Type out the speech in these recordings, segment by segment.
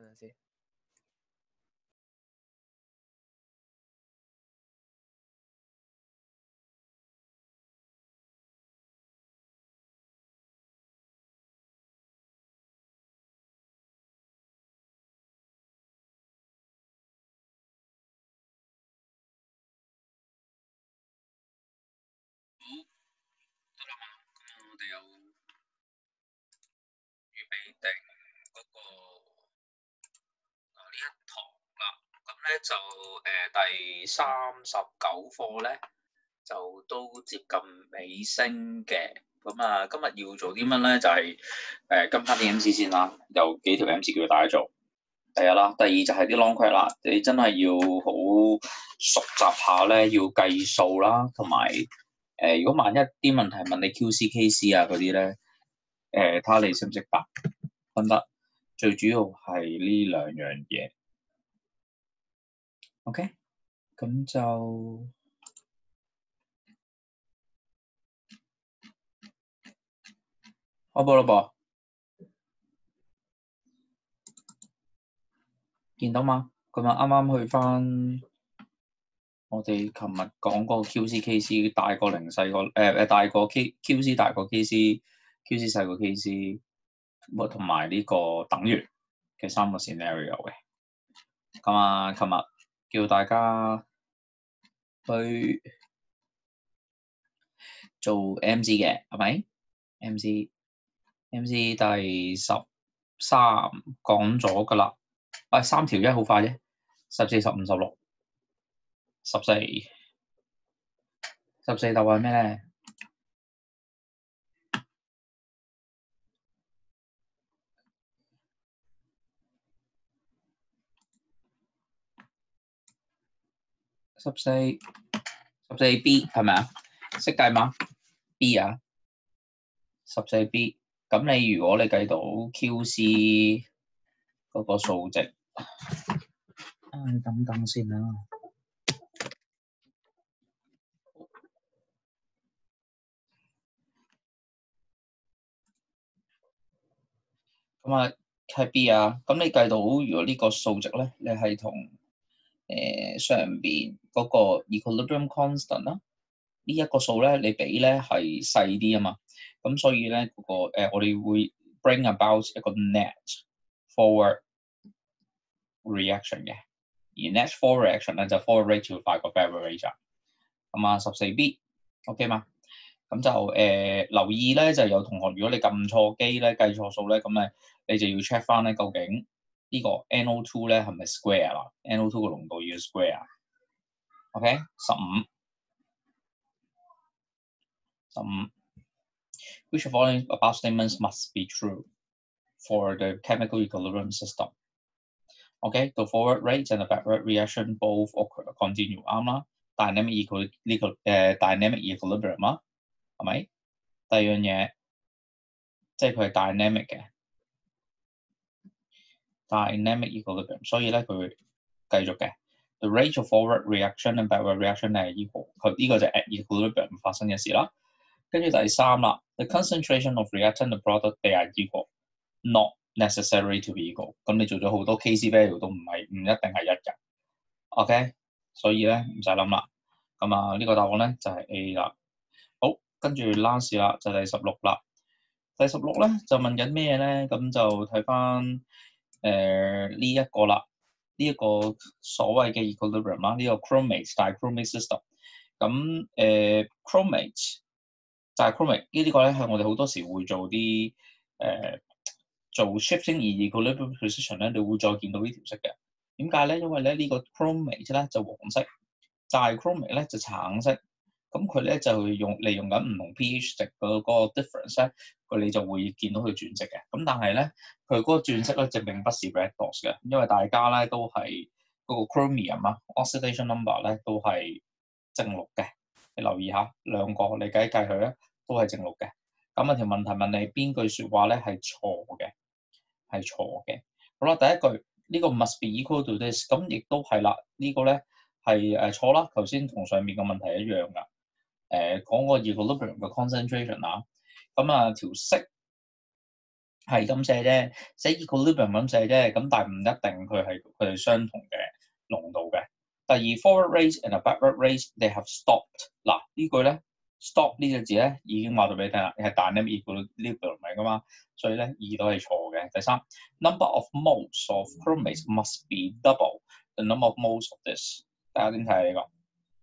陣先。 我哋有預備定嗰個呢一堂啦，咁咧就第39課咧就都接近尾聲嘅，咁啊今日要做啲乜咧？就係跟翻啲 MC 先啦，有幾條 MC 叫大家做。第一啦，第二就係啲 long quest 啦，你真係要好熟習下咧，要計數啦，同埋如果萬一啲問題問你 QC、KC 啊嗰啲咧，睇下你識唔識答分得。最主要係呢兩樣嘢。OK， 咁就開波啦噃，見到嗎？咁啊啱啱去翻我哋琴日講個 QC、KC 大過零細過大過 QC 大過 KC 細過 KC， 同埋呢個等於嘅3個 scenario 嘅。咁啊，琴日叫大家去做 MC 嘅，係咪 ？MC 第13講咗㗎啦。3條1好快啫，14、15、16、14答案係咩咧？14B 係咪啊？識計嗎 ？B 啊，14B。咁你如果你計到 QC 嗰個數值，你等等先啦。咁啊係 B 啊，咁你計到如果呢個數值咧，你係同上邊嗰個 equilibrium constant 啦，呢一個數咧，你比咧係細啲啊嘛，咁所以咧嗰個我哋會 bring about 一個 net forward reaction 嘅，而 net forward reaction 咧就 forward rate 要快過 backward rate。咁啊14B，OK 嘛？咁就留意咧，就有同學如果你撳錯機咧，計錯數咧，咁你就要 check 翻咧，究竟呢個 NO2 咧係咪 square 啦 ？NO2 嘅濃度要 square。OK， 15。Which of following above statements must be true for the chemical equilibrium system? OK， the forward rate and the backward reaction both occur continue 啱啦。dynamic equilibrium 啊，係咪？第二樣嘢，即係佢係 dynamic 嘅 dynamic equilibrium， 所以咧佢會繼續嘅。The rate of forward reaction and backward reaction 係 equal， 佢呢個就係 at equilibrium 發生嘅事啦。跟住第三啦 ，the concentration of reactant and product they are equal, not necessary to be equal。咁你做咗好多 KC value 都唔一定係1嘅。OK， 所以咧唔使諗啦。咁啊呢個答案咧就係 A 啦。好，跟住 last 啦，就第16啦。第16咧就問緊咩咧？咁就睇翻呢一個啦，呢一個所謂嘅 equilibrium 啦，呢個 chromate dichromate system。咁chromate 就係 chromate 呢個咧係我哋好多時會做啲做 shifting in equilibrium position 咧，你會再見到呢條色嘅。點解咧？因為咧呢個 chromate 咧就黃色，dichromate 咧就橙色。咁佢咧就利用緊唔同 pH 值嗰個 difference 咧，你就會見到佢轉色嘅。咁但係咧，佢嗰個轉色咧就並不是 red dots 嘅，因為大家咧都係嗰個 chromium 啊 oxidation number 咧都係正六嘅。你留意下兩個，你計佢咧都係正六嘅。咁條問題問你邊句説話咧係錯嘅？係錯嘅。好啦，第一句呢個 must be equal to this， 咁亦都係啦，呢個咧係錯啦。頭先同上面嘅問題一樣㗎。講個 equilibrium 嘅 concentration 啊，咁條色係咁寫啫，寫 equilibrium 咁寫啫，咁但係唔一定佢哋相同嘅濃度嘅。第二 forward race and a backward race they have stopped。嗱呢句咧 stop 呢個字咧已經話到俾你聽啦，係 dynamic equilibrium 嚟噶嘛，所以咧二都係錯嘅。第三 number of moles of chromates must be double the number of moles of this。大家點睇呢個？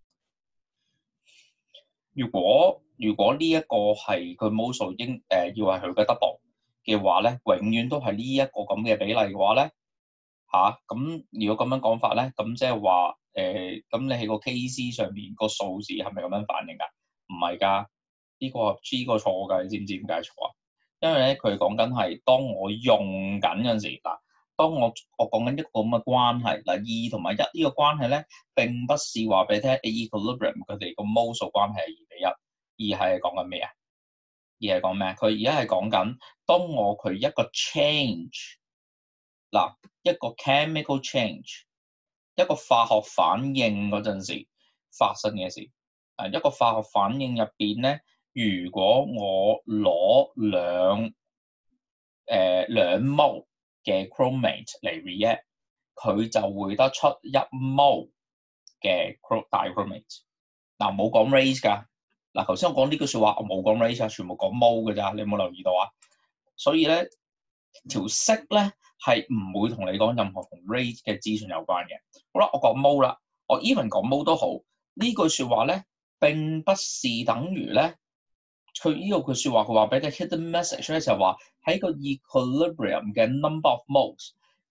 如果呢一個係佢 mole 數要係佢嘅 double 嘅話咧，永遠都係呢一個咁嘅比例嘅話咧，咁如果咁樣講法咧，咁即係話咁你喺個 KC 上面個數字係咪咁樣反應㗎？唔係㗎，呢個錯㗎，你知唔知點解錯啊？因為咧佢講緊係當我用緊嗰陣時，嗱，當我講緊一個咁嘅關係，嗱2同埋1呢個關係咧，並不是話俾你聽 equilibrium 佢哋個 mole 數關係係2:1，而係講緊咩啊？而係講咩？佢而家係講緊當佢一個 change。嗱，一個 chemical change， 一個化學反應嗰陣時發生嘅事。一個化學反應入邊咧，如果我攞兩 mole 嘅 chromate 嚟 react， 佢就會得出1 mole 嘅dichromate。嗱，冇講 race 㗎。嗱，頭先我講呢句説話，我冇講 race 啊，全部講 mole 㗎咋，你有冇留意到啊？所以咧，條式咧係唔會同你講任何同 rate 嘅資訊有關嘅。好啦，我講 mole 啦，我 even 講 mole 都好，呢句説話咧並不是等於咧，佢呢個句説話佢話俾你 hidden message 咧就係話喺個 equilibrium 嘅 number of moles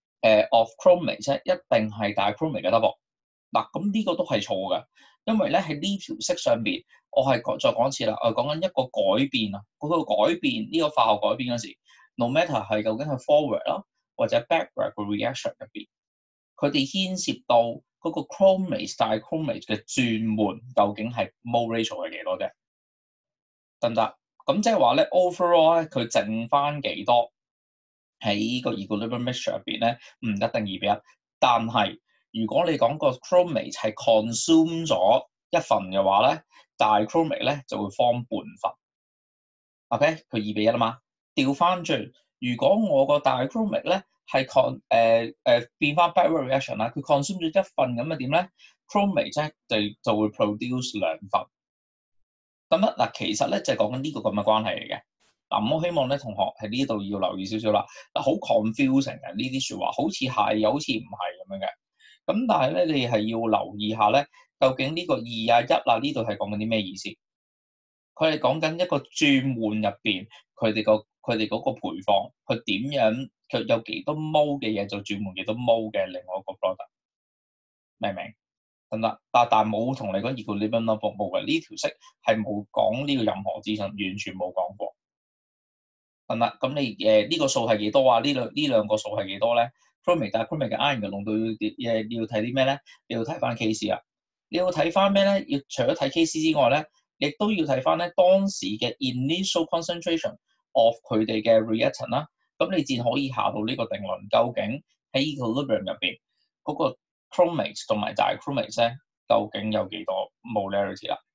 of chromates 咧一定係dichromate 嘅 double。嗱，咁呢個都係錯嘅，因為咧喺呢條式上邊，我係再講一次啦，我講緊一個改變啊，嗰個改變呢個化學改變嗰時 ，no matter 係究竟係 forward 啦或者 backward 個 reaction 入邊，佢哋牽涉到嗰個 chromate dichromate 嘅轉換究竟係 mole ratio 係幾多啫？得唔得？咁即係話咧 overall 咧佢剩翻幾多喺個 equilibrium mixture 入邊咧，唔一定2:1，但係如果你講個 chromate 係 consume 咗一份嘅話咧，dichromate 咧就會 form 半份。OK， 佢2:1啦嘛。調翻轉，如果我個 dichromate 咧係變翻 backward reaction 啦，佢 consume 咗一份咁嘅點咧 ，chromate 咧就會 produce 2份。咁嗱，其實咧就係講緊呢個咁嘅關係嚟嘅。嗱，我希望咧同學喺呢度要留意少少啦。嗱，好 confusing 嘅呢啲説話，好似係又好似唔係咁樣嘅。咁但係咧，你係要留意下咧，究竟呢個2啊1啊呢度係講緊啲咩意思？佢係講緊一個轉換入邊，佢哋嗰個配方，佢點樣，佢有幾多 mole 嘅嘢就轉換幾多 mole 嘅另外一個 product， 明唔明？得唔得？但冇同你講 equilibrium number 冇嘅，呢條式係冇講呢個任何資訊，完全冇講過。得唔得？咁你呢個數係幾多啊？呢兩個數係幾多咧 ？chromate 但係 chromate 嘅 ion 嘅濃度要睇啲咩咧？你要睇翻 Kc 啊！你要睇翻咩咧？要除咗睇 Kc 之外咧，亦都要睇翻咧當時嘅 initial concentration of 佢哋嘅 reactant 啦。咁你先可以下到呢個定論，究竟喺 equilibrium 入邊嗰個 chromate 同埋 dichromate 咧，究竟有幾多 molarity 啦？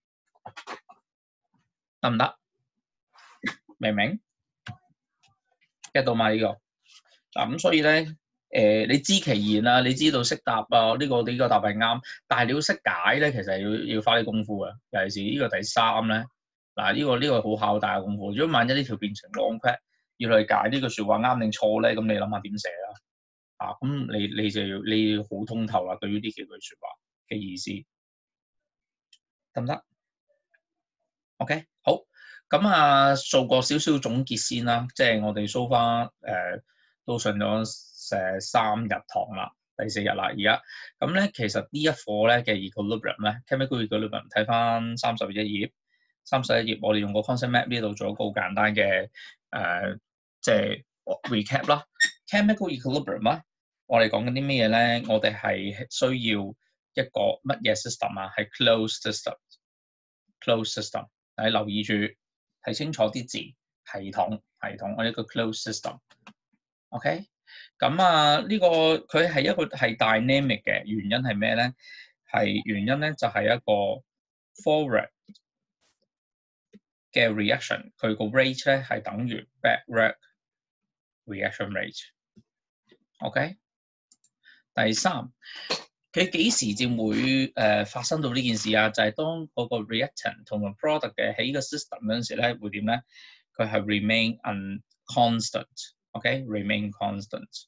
得唔得？明唔明？get 到嘛呢個？嗱咁所以咧，你知其然啦，你知道識答啊，呢個答係啱，但係你要識解咧，其實要花啲功夫嘅。尤其是呢個第3咧，嗱呢個好考大嘅功夫。如果萬一呢條變成 long quest 要去解呢句説話啱定錯咧，咁你諗下點寫啦？咁你要好通透啦，對於呢幾句説話嘅意思，得唔得 ？OK， 好。咁做個少少總結先啦，即係我哋 so far 都上咗3日堂啦，第4日啦而家。咁咧其實呢一課咧嘅 equilibrium 咧 chemical equilibrium 睇翻31頁我哋用個 concept map 呢度做一個好簡單嘅即係 recap 啦。chemical equilibrium 咧，我哋講緊啲咩嘢咧？我哋係需要一個乜嘢 system 啊？係 closed system。你留意住睇清楚啲字，系統我一個 closed system。OK， 咁呢個佢係一個係 dynamic 嘅原因係咩咧？原因咧就係一個 forward 嘅 reaction， 佢個 rate 咧係等於 backward reaction rate。OK， 第三，佢幾時至會發生到呢件事啊？就係當嗰個 reactant 同埋 product 嘅喺個 system 嗰陣時咧，會點咧？佢係 remain constant。OK，remain constant。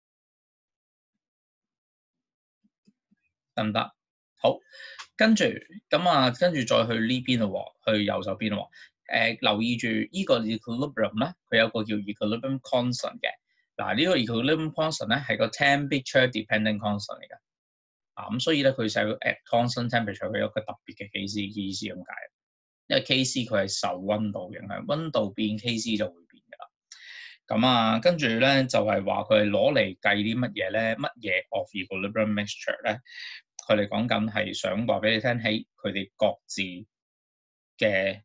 得唔得？好，跟住咁啊，跟住再去呢邊咯，去右手邊咯。留意住呢個 equilibrium 咧，佢有個叫 equilibrium constant 嘅。嗱，呢個 equilibrium constant 咧係個 temperature dependent constant 嚟㗎。咁所以咧佢寫 at constant temperature 佢有個特別嘅 Kc 意思咁解。因為 Kc 佢係受温度影響，温度變 Kc 就會變㗎啦。咁啊，跟住咧就係話佢係攞嚟計啲乜嘢咧？乜嘢 of equilibrium mixture 咧？佢哋講緊係想話俾你聽，喺佢哋各自嘅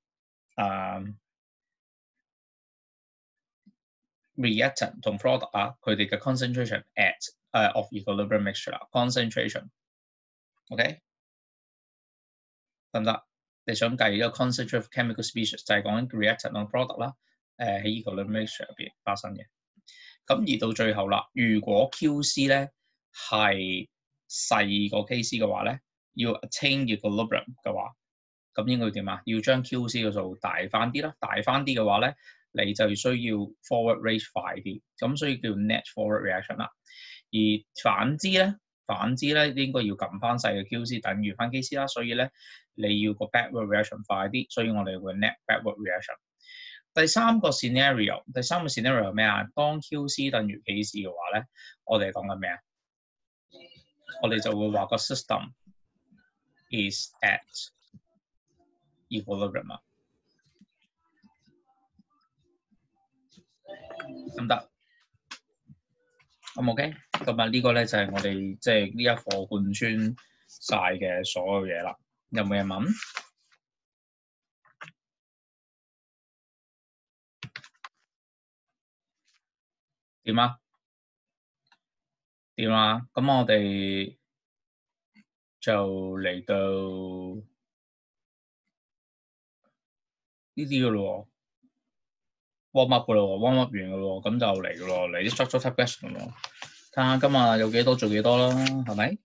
reactant 同 product 啊，佢哋嘅 concentration at of equilibrium mixture 啦 ，concentration。OK， 得唔得？你想計一個 concentration of chemical species 就係講緊 reactant 同 product 啦，喺 equilibrium mixture 入邊發生嘅。咁而到最後啦，如果 QC 咧係細過 KC 嘅話咧，要 attain equilibrium 嘅話，咁應該點啊？要將 QC 嘅數大翻啲啦，大翻啲嘅話咧，你就需要 forward rate 快啲，咁所以叫 net forward reaction 啦。而反之咧應該要撳翻細嘅 QC 等於翻 KC 啦，所以咧你要個 backward reaction 快啲，所以我哋會 net backward reaction。第三個 scenario 係咩啊？當 QC 等於 KC 嘅話咧，我哋講緊咩啊？我哋就會話個 system is at equilibrium 啊，得唔得？咁 OK， 咁啊呢個咧就係我哋即係呢一課貫穿晒嘅所有嘢啦。有冇嘢問？點啊？點啊？咁我哋就嚟到呢啲嘅咯喎 ，warm up 嘅咯喎 ，warm up 完嘅咯喎，咁就嚟嘅咯，嚟啲 structure type question 咯。睇下今日有幾多做幾多啦，係咪？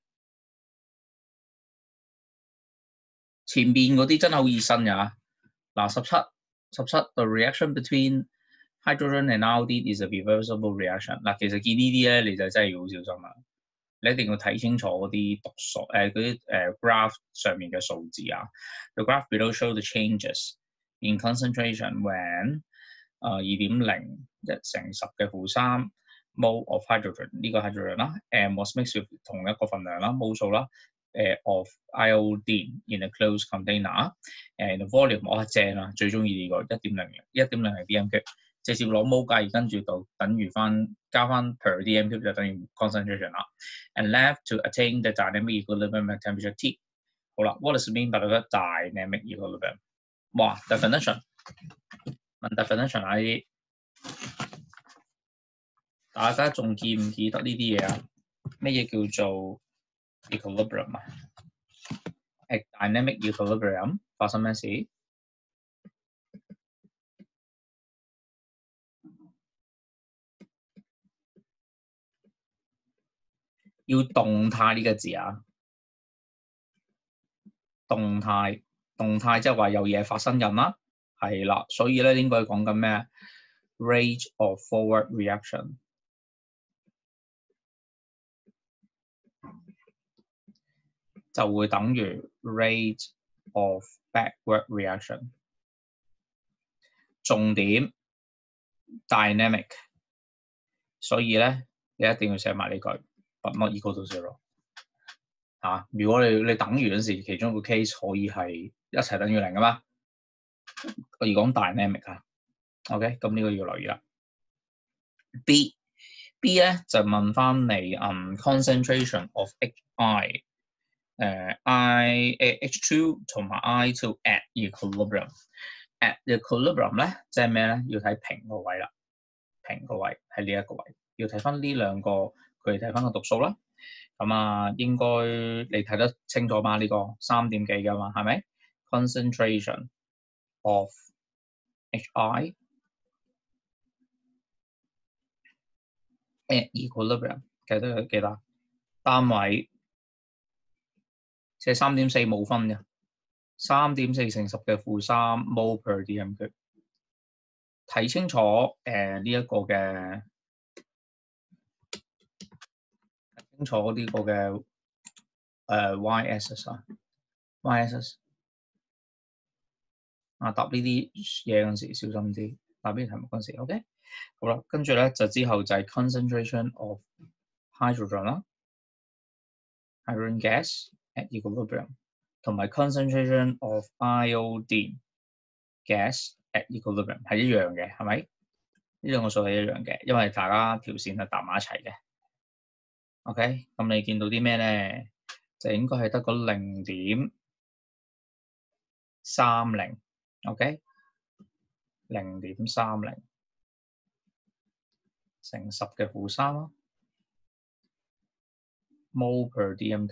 前邊嗰啲真係好易新㗎。嗱，17 the reaction between hydrogen and iodine is a reversible reaction。嗱，其實見呢啲咧，你就真係要好小心啦。你一定要睇清楚嗰啲讀數，嗰啲graph 上面嘅數字啊。The graph below show the changes in concentration when 2.01乘10嘅負3 mole of hydrogen 呢個 hydrogen 啦，and was mixed with 同一個份量啦，mole 數啦，of iodine in a closed container，and volume 我係正啊，最中意呢個1.00 dm3，直接攞 mole 計，跟住就等於翻加翻 per dm3 就等於 concentration 啦。And left to attain the dynamic equilibrium at temperature T。好啦 ，what does it mean by the dynamic equilibrium？ 哇 ，definition 問 definition 啊呢啲，大家仲記唔記得呢啲嘢啊？咩嘢叫做 equilibrium 啊 ？dynamic equilibrium 發生咩事？要動態呢個字啊，動態即係話有嘢發生緊啦，係啦，所以咧應該講緊咩 ？rate of forward reaction 就會等於 rate of backward reaction。重點 dynamic， 所以咧你一定要寫埋呢句 ，but not equal to 0。如果你等於嗰時，其中一個 case 可以係一齊等於0噶嘛？我而講 dynamic 啊 ，OK， 咁呢個要留意啦。B 咧就問翻你concentration of HI， H2 同埋 I2 at equilibrium。at equilibrium 咧即係咩咧？要睇平個位啦，平個位係呢一個位，要睇翻呢兩個，佢哋睇翻個讀數啦。咁啊，應該你睇得清楚嘛？呢個3點幾㗎嘛，係咪 ？concentration of HI at equilibrium 記得單位即係3.4冇分嘅，3.4乘10嘅負3 mol per dm cube。睇清楚呢一個嘅，睇清楚呢個嘅y-axis 啊 ，y-axis 啊，答呢啲嘢嗰陣時小心啲，答呢啲題目嗰陣時 ，OK。好啦，跟住咧就之後就係 concentration of hydrogen 啦 ，hydrogen gas at equilibrium， 同埋 concentration of iodine gas at equilibrium 係一樣嘅，係咪？呢兩個數係一樣嘅，因為大家條線係搭埋一齊嘅。OK， 咁你見到啲咩咧？就應該係得個0.30 ，OK， 0.30乘10嘅負3咯 ，mol per dm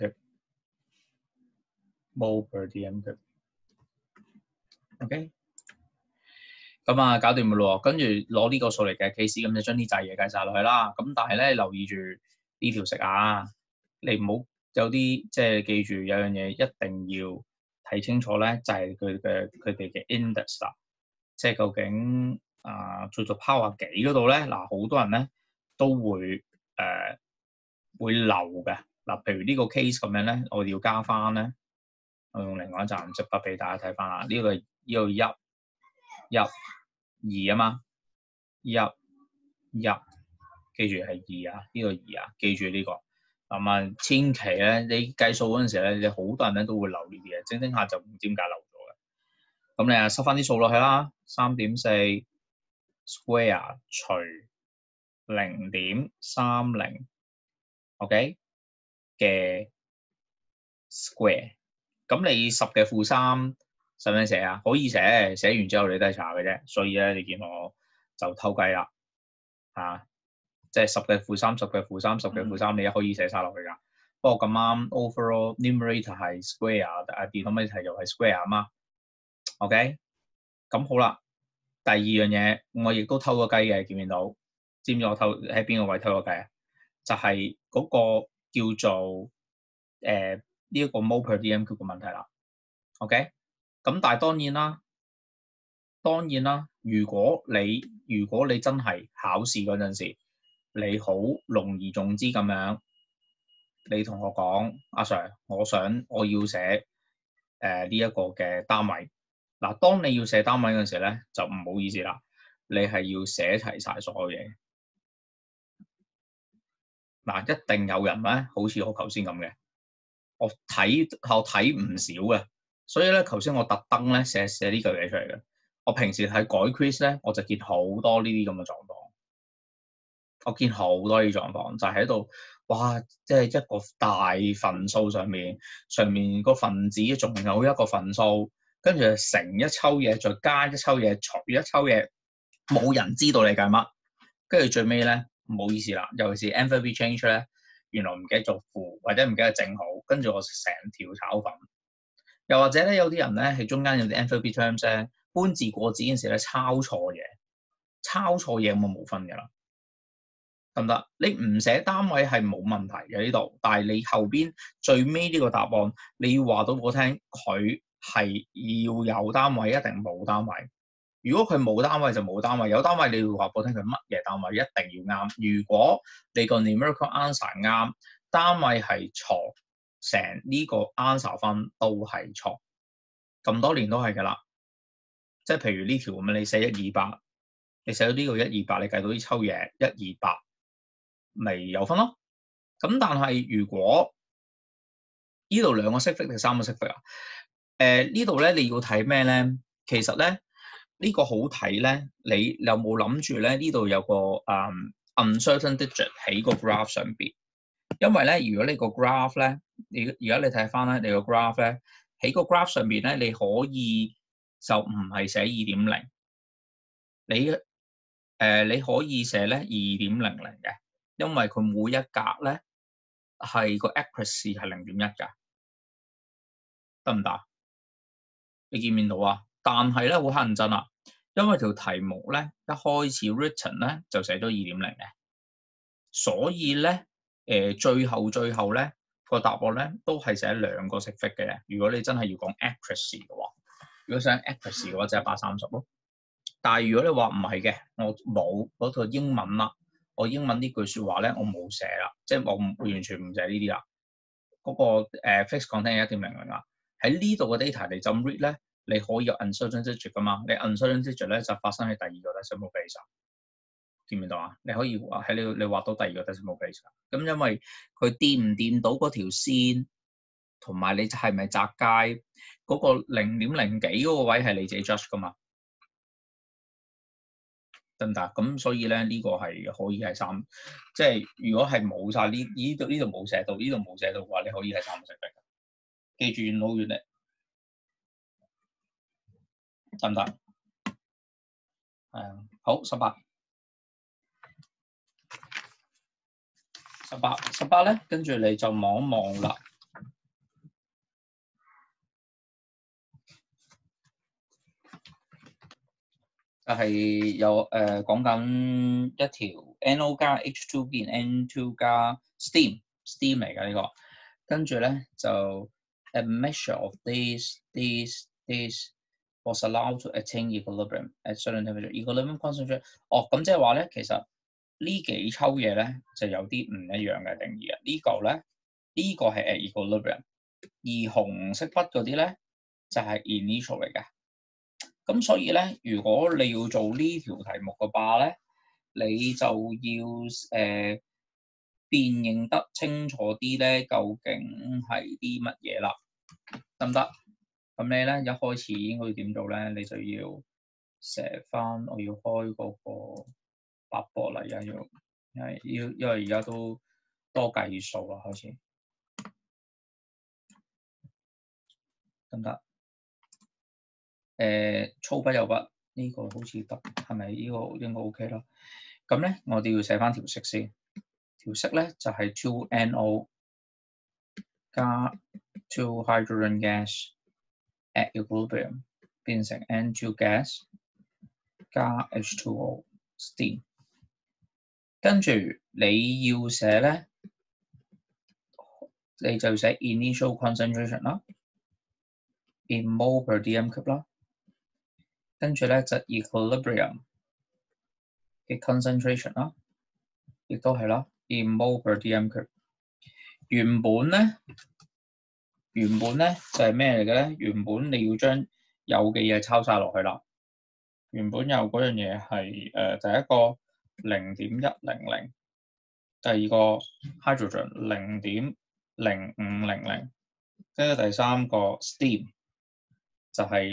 cube，mol per dm cube，OK， 咁啊搞掂㗎咯喎，跟住攞呢個數嚟計 case， 咁就將呢紮嘢計晒落去啦。咁但係咧留意住呢條式啊，你唔好有啲即係記住有樣嘢一定要睇清楚咧，就係佢哋嘅 index 啦，即係究竟做 power 幾嗰度咧，嗱好多人咧都會會漏嘅。嗱，譬如呢個 case 咁樣咧，我哋要加翻咧，我用另外一站直筆俾大家睇翻啦。呢個1啊嘛，1，記住係2啊，呢個2啊，記住呢個。咁啊，千祈咧，你計數嗰陣時咧，你好多人咧都會漏呢啲嘢，整下就唔知點解漏咗嘅。咁你啊，收翻啲數落去啦，3.4 square 除0.30 ，OK 嘅 square。咁你10嘅負3使唔使寫啊？可以寫，寫完之後你都係查嘅啫。所以咧，你見我就偷雞啦，即係10嘅負3、10嘅負3、10嘅負3，你可以寫晒落去㗎。不過咁啱 overall numerator 係 square，denominator 又係 square 啊嘛。OK， 咁好啦。第二樣嘢我亦都偷個雞嘅，見唔見到？知唔知我偷喺邊個位偷個雞啊？就係嗰個叫做呢一個 mol per dm cube 嘅問題啦。OK， 咁但係當然啦，如果你真係考試嗰陣時，你好隆而重之咁樣，你同我講阿 Sir， 我要寫呢一個嘅單位。嗱，當你要寫單位嗰陣時咧，就唔好意思啦，你係要寫齊晒所有嘢。嗱，一定有人咧，好似我頭先咁嘅，我睇唔少嘅，所以咧頭先我特登咧寫呢句嘢出嚟嘅。我平時睇改 quiz 咧，我就見好多呢啲咁嘅狀況。我見好多呢啲狀況，就喺度，哇！即係一個大份數上面個分子仲有一個份數，跟住乘一抽嘢，再加一抽嘢，除一抽嘢，冇人知道你計乜。跟住最尾咧，唔好意思啦，尤其是 enthalpy change 咧，原來唔記得做負或者唔記得正好，跟住我成條炒粉。又或者咧，有啲人咧喺中間有啲 enthalpy terms 咧，搬字過紙嗰陣時咧抄錯嘢咁就冇分㗎啦。得唔得？你唔寫單位係冇問題嘅呢度，但係你後邊最尾呢個答案，你要話到我聽，佢係要有單位，一定冇單位。如果佢冇單位就冇單位，有單位你要話我聽佢乜嘢單位，一定要啱。如果你個 numerical answer 啱，單位係錯，成呢個 answer 分都係錯。咁多年都係㗎啦，即係譬如呢條咁樣，你寫128，你寫到呢個128，你計到呢抽嘢128。咪有分咯。咁但係如果呢度兩個識分定3個識分啊？呢度咧你要睇咩咧？其實咧呢個好睇咧，你有冇諗住咧呢度有個uncertain digit 喺個 graph 上邊？因為咧，如果你個 graph 咧，而家你睇翻咧，你個 graph 咧喺個 graph 上邊咧，你可以就唔係寫2.0，你可以寫咧2.00嘅。因為佢每一格咧係個 accuracy 係0.1㗎，得唔得？你見唔見到啊？但係咧好乞人憎啦，因為條題目咧一開始 written 咧就寫咗2.0嘅， 所以咧最後咧個答案咧都係寫兩個 sigfig 嘅。如果你真係要講 accuracy 嘅話，如果想 accuracy 嘅話就130咯。但係如果你話唔係嘅，我冇嗰套英文啦，我英文呢句説話咧我冇寫啦，即係我完全唔寫呢啲啦。嗰個fixed content 一定明唔明啊？喺呢度嘅 data 你就 read 咧，你可以有 uncertain digit 噶嘛？你 uncertain digit 咧就發生喺第二個 decimal place，見唔見到啊？你可以喺你畫到第二個 decimal place。咁因為佢掂唔掂到嗰條線，同埋你係咪窄街嗰個0.0幾嗰個位係你自己 judge 噶嘛？得唔得？咁所以咧呢個係可以係3，即係如果係冇晒呢度冇寫到，呢度冇寫到嘅話，你可以係3個 sigfig。記住越老越叻，得唔得？係啊，好18咧，跟住你就望一望啦。就係有講緊一條 NO 加 H2 變 N2 加 steam 嚟㗎呢個，跟住咧就 a measure of this was allowed to attain equilibrium at certain temperature. Equilibrium concentration。咁即係話咧，其實呢幾抽嘢咧就有啲唔一樣嘅定義啊。呢個係 at equilibrium， 而紅色筆嗰啲咧就係 initial 嚟嘅。咁所以咧，如果你要做呢條題目嘅話咧，你就要辨認得清楚啲咧，究竟係啲乜嘢啦，得唔得？咁你咧一開始應該點做咧？你就要寫翻，我要開嗰個白波啦，而家要，因為而家都多計數啦，開始得唔得？粗筆有筆呢個好似得，係咪呢個應該 OK 啦？咁咧，我哋要寫翻條式先。條式咧就係 2NO 加 2 hydrogen gas at equilibrium 變成 N2 gas 加 H2O steam。跟住你要寫咧，你就寫 initial concentration 啦 ，in mole per dm cube 啦。跟住咧就 equilibrium 嘅 concentration 啦，亦都係啦 ，in mole per dm cube。原本咧就係咩嚟嘅咧？原本你要將有嘅嘢抄晒落去啦。原本有嗰樣嘢係第一個0.100，第二個 hydrogen 0.0500，跟住第三個 steam 就係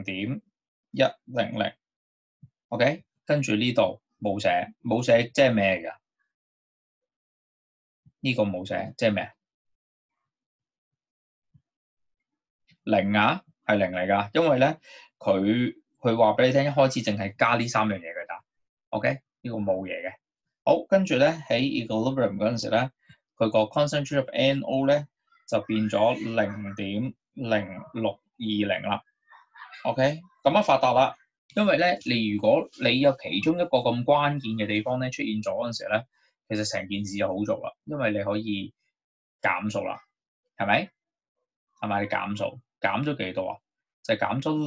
0.100。OK， 跟住呢度冇寫即係咩㗎？呢個冇寫即係咩？0啊，係0嚟㗎，因為咧佢話俾你聽，一開始淨係加呢3樣嘢㗎咋。OK， 呢個冇嘢嘅。好，跟住咧喺 equilibrium 嗰陣時咧，佢個 concentration of NO 咧就變咗0.0620啦。OK， 咁樣發達啦。因為咧，如果你有其中一個咁關鍵嘅地方咧出現咗嗰陣時咧，其實成件事就好做啦，因為你可以減數啦，係咪？係咪？你減數減咗幾多啊？就係減咗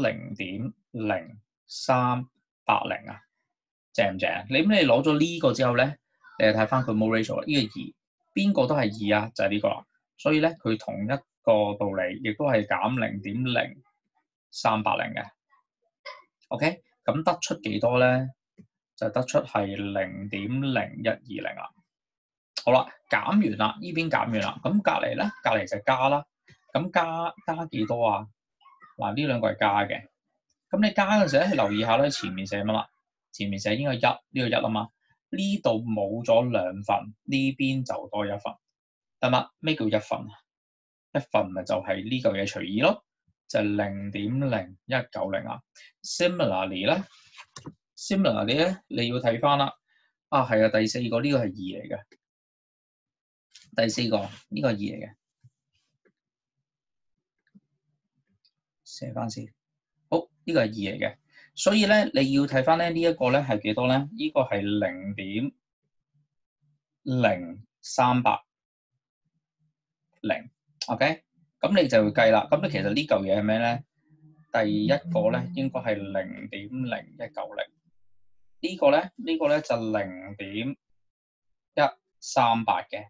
0.0380啊！正唔正啊？你攞咗呢個之後咧，你就睇翻佢 mole ratio 啦。呢個2，邊個都係2啊，就係呢個啦。所以咧，佢同一個道理，亦都係減0.0380嘅。OK， 咁得出幾多咧？就得出係0.0120啦。好啦，減完啦，呢邊減完啦，咁隔離就加啦。咁加幾多啊？嗱，呢兩個係加嘅。咁你加嗰陣時咧，留意下咧，前面寫乜啦？前面寫應該1，呢個1啊嘛。呢度冇咗2份，呢邊就多1份。得嘛？咩叫1份啊？1份咪就係呢嚿嘢除2咯，就係0.0190啊。Similarly 咧，你要睇翻啦。啊，係啊，第4個呢個係2嚟嘅。第4個呢個係2嚟嘅。寫翻先。好，呢個係2嚟嘅。所以咧，你要睇翻咧呢一個咧係幾多咧？呢個係0.0120 0.380 ，OK， 咁你就會計啦。咁你其實呢嚿嘢係咩咧？第一個咧應該係0.0190，呢個咧就0.138嘅，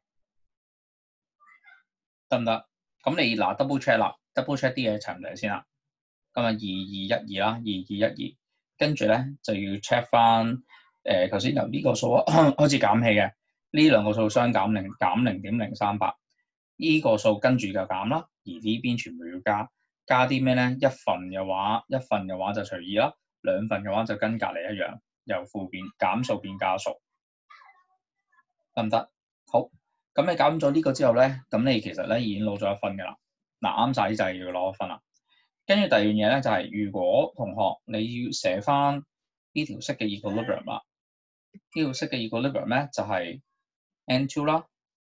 得唔得？咁你嗱 double check 啦 ，double check 啲嘢齊唔齊先啦。咁啊2212啦，2212，跟住咧就要 check 翻頭先由呢個數開始減起嘅，呢兩個數相減減0.038，呢個數跟住就減啦，而呢邊全部要加啲咩咧？一份嘅話就除2啦，兩份嘅話就跟隔離一樣，由負變減數變加數，得唔得？好，咁你減咗呢個之後咧，咁你其實咧已經攞咗1分㗎啦。嗱，啱晒就係要攞1分啦。跟住第二樣嘢咧就係，如果同學你要寫翻呢條式嘅 equilibrium 啦，呢條式嘅 equilibrium 咧就係 N2 啦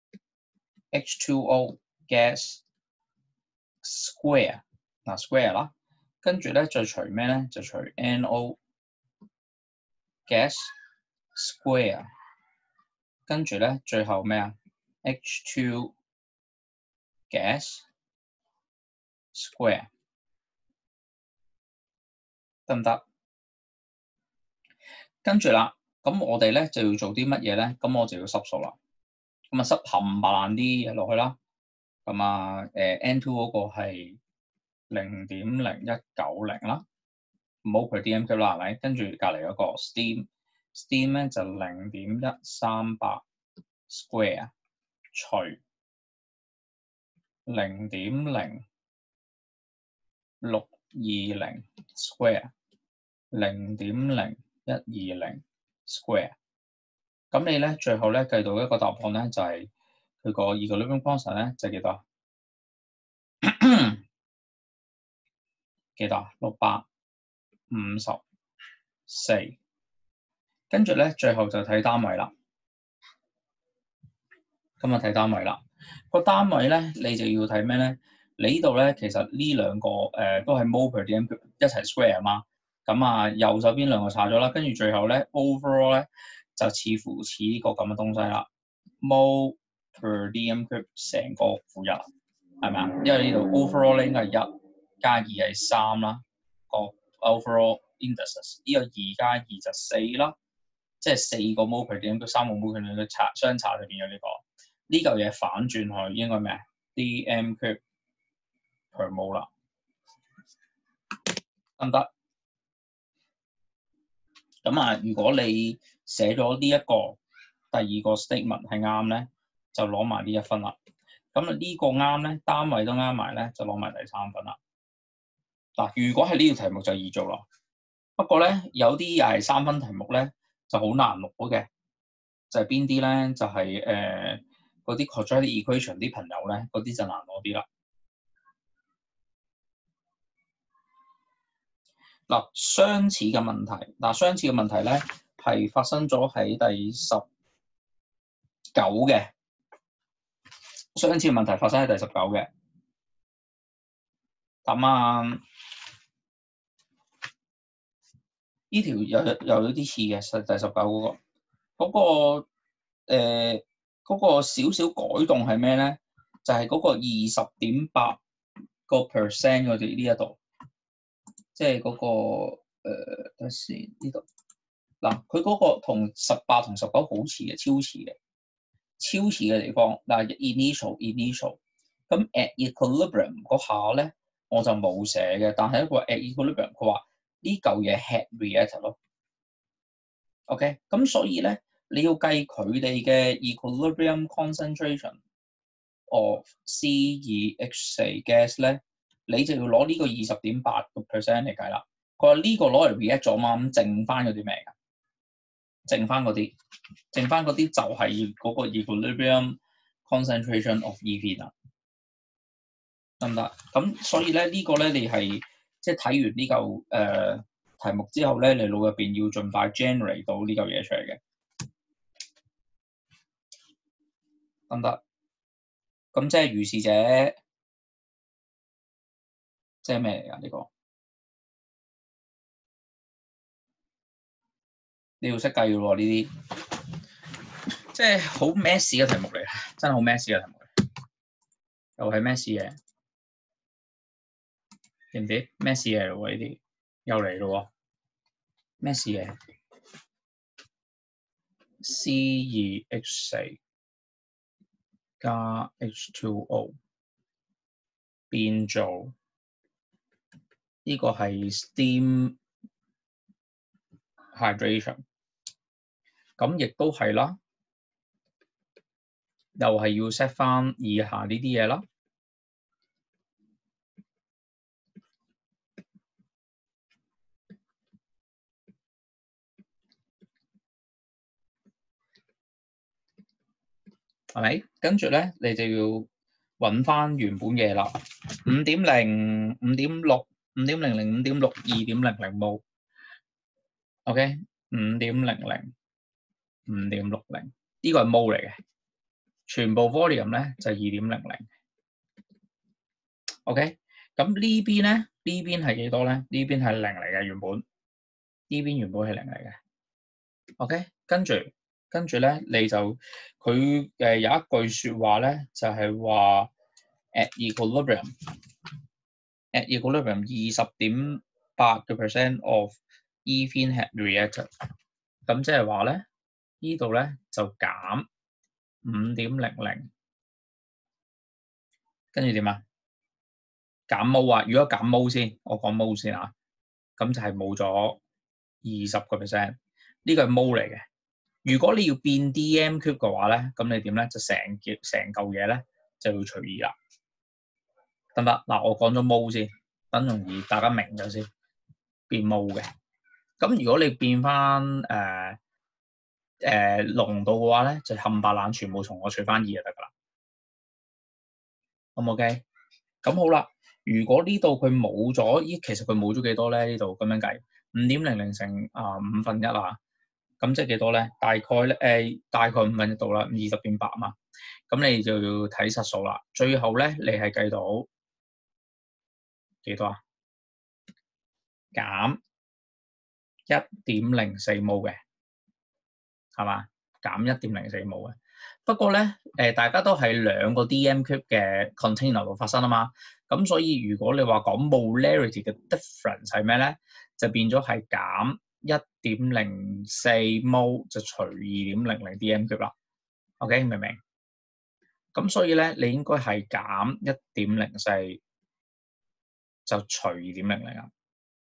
，H2O gas square 嗱 square 啦，跟住咧再除咩咧？就除 NO gas square， 跟住咧最後咩啊 ？H2 gas square。得唔得？跟住啦，咁我哋咧就要做啲乜嘢咧？咁我就要濕數啦。咁啊濕冚唪唥啲嘢落去啦。咁啊N2 嗰個係0.0190啦，唔好佢 DM 啦，係咪？跟住隔離嗰個 steam 咧就0.138 square 除0.0620 square。0.0120 square， 咁你咧最後咧計到一個答案咧就係佢個equilibrium constant咧就係幾多？幾多？654，跟住咧最後就睇單位啦。咁啊睇單位啦，個單位咧你就要睇咩咧？你呢度咧其實呢兩個都係 mole per dm cube 一齊 square 嘛。咁啊，右手邊兩個拆咗啦，跟住最後咧 overall 咧就似乎似呢個咁嘅東西啦。mole per dm cube 成個負1，係咪啊？因為呢度 overall 咧應該係1加2係3啦，個 overall indices 呢個2加2就4啦，即係4個 mole per dm cube 3個 mole per dm cube 相差就變咗呢個。呢嚿嘢反轉去應該咩 ？dm cube per mole 啦，得唔得？咁啊，如果你寫咗呢一個第二個 statement 係啱咧，就攞埋呢1分啦。咁啊呢個啱咧，單位都啱埋咧，就攞埋第3分啦。嗱，如果係呢條題目就易做啦。不過咧，有啲又係3分題目咧，就好難攞嘅。就係邊啲咧？就係嗰啲 quadratic equation 啲朋友咧，嗰啲就難攞啲啦。嗱，相似嘅問題，相似嘅問題咧係發生咗喺第19嘅。相似嘅問題發生喺第19嘅。咁啊，呢條有啲似嘅，實第19嗰個，嗰個少少改動係咩咧？就係嗰個20.8%嗰啲呢一度，即係嗰個等先呢度。嗱，佢嗰個同18同19好似嘅，超似嘅地方。嗱 initial， 咁 at equilibrium 嗰下咧，我就冇寫嘅，但係一個 at equilibrium 佢話呢嚿嘢 head reactor 咯。OK， 咁所以咧你要計佢哋嘅 equilibrium concentration of C2H4 gas 咧，你就要攞呢個20.8% 嚟計啦。佢話呢個攞嚟 react 咗嘛，咁剩翻嗰啲咩㗎？剩翻嗰啲就係嗰個 equilibrium concentration of EV 啦，得唔得？咁所以咧呢個咧你係即係睇完呢嚿題目之後咧，你腦入邊要盡快 generate 到呢嚿嘢出嚟嘅，得唔得？咁即係如是者，即係咩嚟㗎？呢個你要識計㗎喎呢啲。 即係好 mess 嘅題目嚟，真係好 mess 嘅題目嚟，又係 mess 嘢，知唔知 mess 嘢喎？呢啲又嚟咯喎 ，mess 嘢 C2H4 加 H2O 變做呢個係 steam hydration， 咁亦都係啦，又係要 set 翻以下呢啲嘢啦。係咪？跟住咧，你就要揾翻原本嘢啦。5.0、5.6、5.00、5.6、2.00 摩。OK， 5.00、5.60，呢個係摩嚟嘅。全部 volume 咧就係2.00。OK， 咁呢邊咧，呢邊係幾多咧？呢邊係0嚟嘅原本，呢邊原本係0嚟嘅。OK， 跟住咧，你就佢有一句説話咧，就係話 at equilibrium 20.8% of ethene had reacted， 咁即係話咧，呢度咧就減5.00，跟住點啊？減摩啊！如果減摩先，我講摩先啊，咁就係冇咗20%，呢個係摩嚟嘅。如果你要變 DM cube 嘅話咧，咁你點咧？就成嚿嘢咧就要除2啦，得唔得？嗱，我講咗摩先，等容易大家明咗先。變摩嘅，咁如果你變翻濃度嘅話咧，就冚唪唥全部同我除翻2就得㗎啦。咁 OK， 咁好啦。如果呢度佢冇咗，其實佢冇咗幾多咧？呢度咁樣計5.00乘1/5啊，咁即係幾多咧？大概5/5度啦，20.8嘛。咁你就要睇實數啦。最後咧，你係計到幾多啊？減1.04摩嘅，係嘛？減1.04摩嘅。不過咧，大家都係2個 DM cube 嘅 container 度發生啊嘛。咁所以如果你話講 molarity 嘅 difference 係咩咧，就變咗係減1.04摩就除2.00 DM cube 啦。OK， 明唔明？咁所以咧，你應該係減1.04就除2.00啊。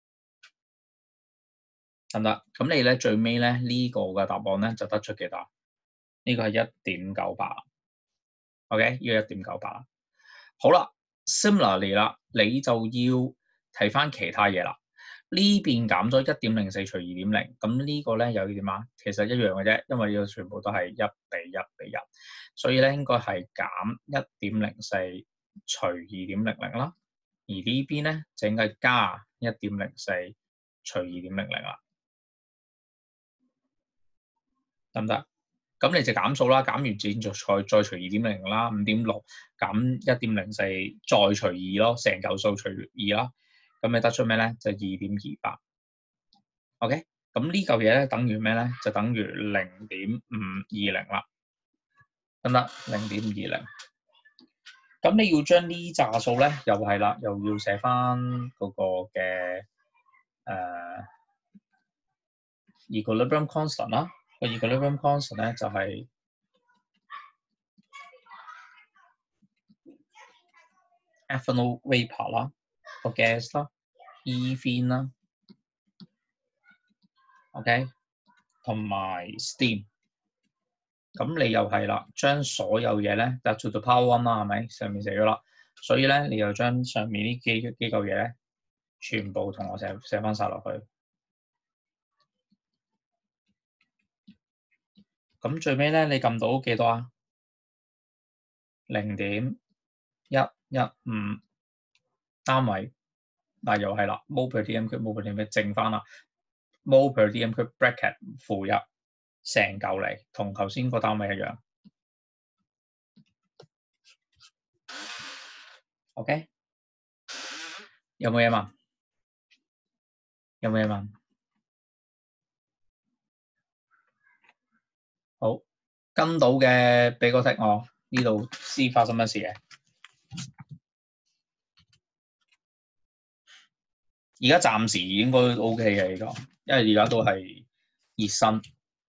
得唔得？咁你咧最尾咧呢個嘅答案咧就得出幾多？呢個係1.98。OK， 呢個1.98。好啦 ，similarly 啦，你就要睇翻其他嘢啦。呢邊減咗1.04除2.00，咁呢個咧又要點啊？其實一樣嘅啫，因為呢個全部都係1:1:1，所以咧應該係減1.04除2.00啦。而呢邊咧就應該加1.04除2.00啦。得唔得？咁你就減數啦，減完轉就再除2.00啦，5.6減1.04再除2咯，成嚿數除2啦，咁你得出咩咧？就2.28。OK， 咁呢嚿嘢咧等於咩咧？就等於0.520啦，得唔得？0.520。咁你要將呢紮數咧，又係啦，又要寫翻嗰個嘅equilibrium constant 啦。個 equilibrium constant 咧就係ethanol vapor 啦，個 gas 啦 ，ethene 啦 ，OK， 同埋 steam。咁你又係啦，將所有嘢咧 that to the power 1啦，係咪？上面寫咗啦，所以咧你又將上面呢幾嚿嘢咧，全部同我寫翻晒落去。咁最尾咧，你撳到幾多啊？0.115單位，嗱又係啦 ，mole per dm cube mole per dm cube 剩翻啦 ，mole per dm cube bracket 負1成嚿嚟，同頭先個單位一樣。OK， 有冇嘢問？有冇嘢問？好。 跟到嘅俾個 tick 我，呢度知發生乜事嘅。而家暫時應該 OK 嘅呢個，因為而家都係熱身。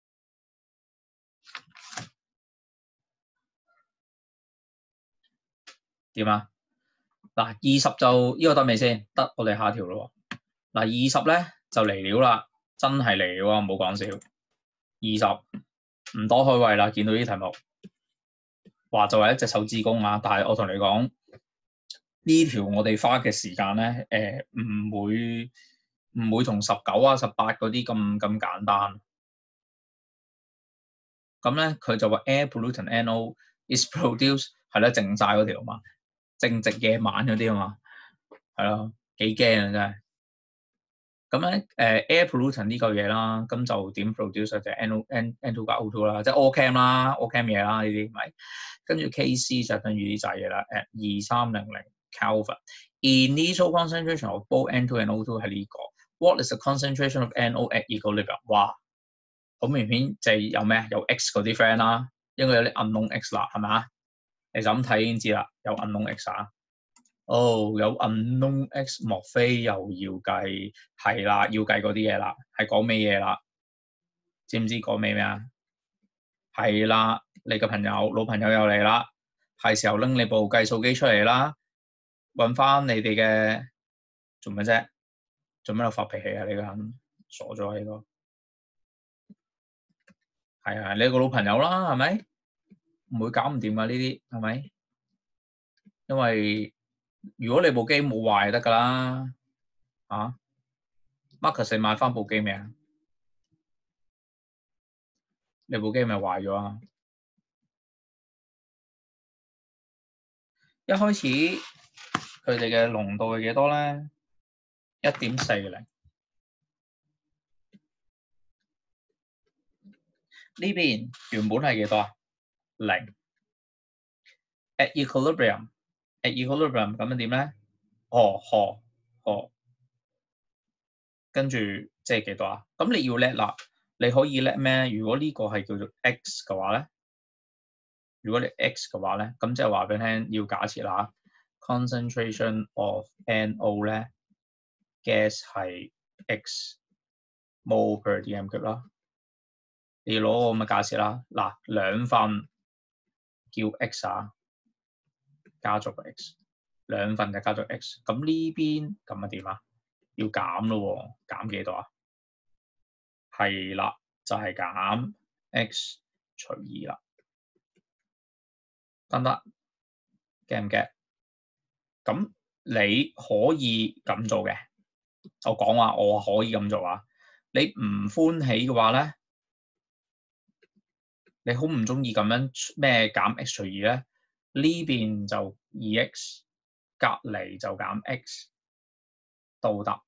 點啊？嗱，20就呢個得未先？得，我哋下條咯。嗱，20咧就嚟料啦，真係嚟料啊！唔好講笑。20唔多開胃啦，見到啲題目話就係一隻手指公啊，但係我同你講呢條我哋花嘅時間咧，唔會同19啊、18嗰啲咁簡單。咁咧佢就話 air pollutant NO is produced 係啦，淨晒嗰條嘛，正值夜晚嗰啲啊嘛，係咯，幾驚啊真係。咁咧air pollutant 呢嚿嘢啦，咁就點 produce 就 N2 加 O2 啦，即係 Ocam 啦 ，Ocam 嘢啦呢啲，咪跟住 KC 就等於呢扎嘢啦，2300 Kelvin。Initial concentration of both N2 and O2 係呢個。What is the concentration of NO at equilibrium？ 哇，好明顯就係有咩有 X 嗰啲 friend 啦，應該有啲 unknown X 啦，係咪啊？你就咁睇已經知啦，有 unknown X 啊。有 unknown X， 莫非又要計？係啦，要計嗰啲嘢啦，係講咩嘢啦？知唔知講咩啊？係啦，你個老朋友又嚟啦，係時候拎你部計數機出嚟啦，揾翻你哋嘅做咩啫？做咩度發脾氣啊？你個人傻咗啊？呢個係啊，你個老朋友啦，係咪？唔會搞唔掂噶呢啲，係咪？因為如果你部機冇壞就得噶啦，啊 ，Marcus 你買翻部機未啊？你部機咪壞咗啊？一開始佢哋嘅濃度係幾多咧？1.40。呢邊原本係幾多啊？0。At equilibrium 咁樣點咧？跟住即係幾多啊？咁你要叻啦，你可以叻咩？如果呢個係叫做 X 嘅話咧，咁即係話俾你聽，要假設啦 concentration of NO 咧 gas 係 X mole per dm cube 啦。你要攞個咁嘅假設啦。嗱，兩份叫 X 啊，加咗個 X， 兩份就加咗 X。咁呢邊咁啊點啊？要減咯喎，減幾多啊？係啦，就係減 X 除2啦，得唔得？get 唔 get？咁你可以咁做嘅，我講話我可以咁做啊。你唔歡喜嘅話咧，你好唔中意咁樣咩減 X 除2咧？呢邊就 2X， 隔離就減 X 都得，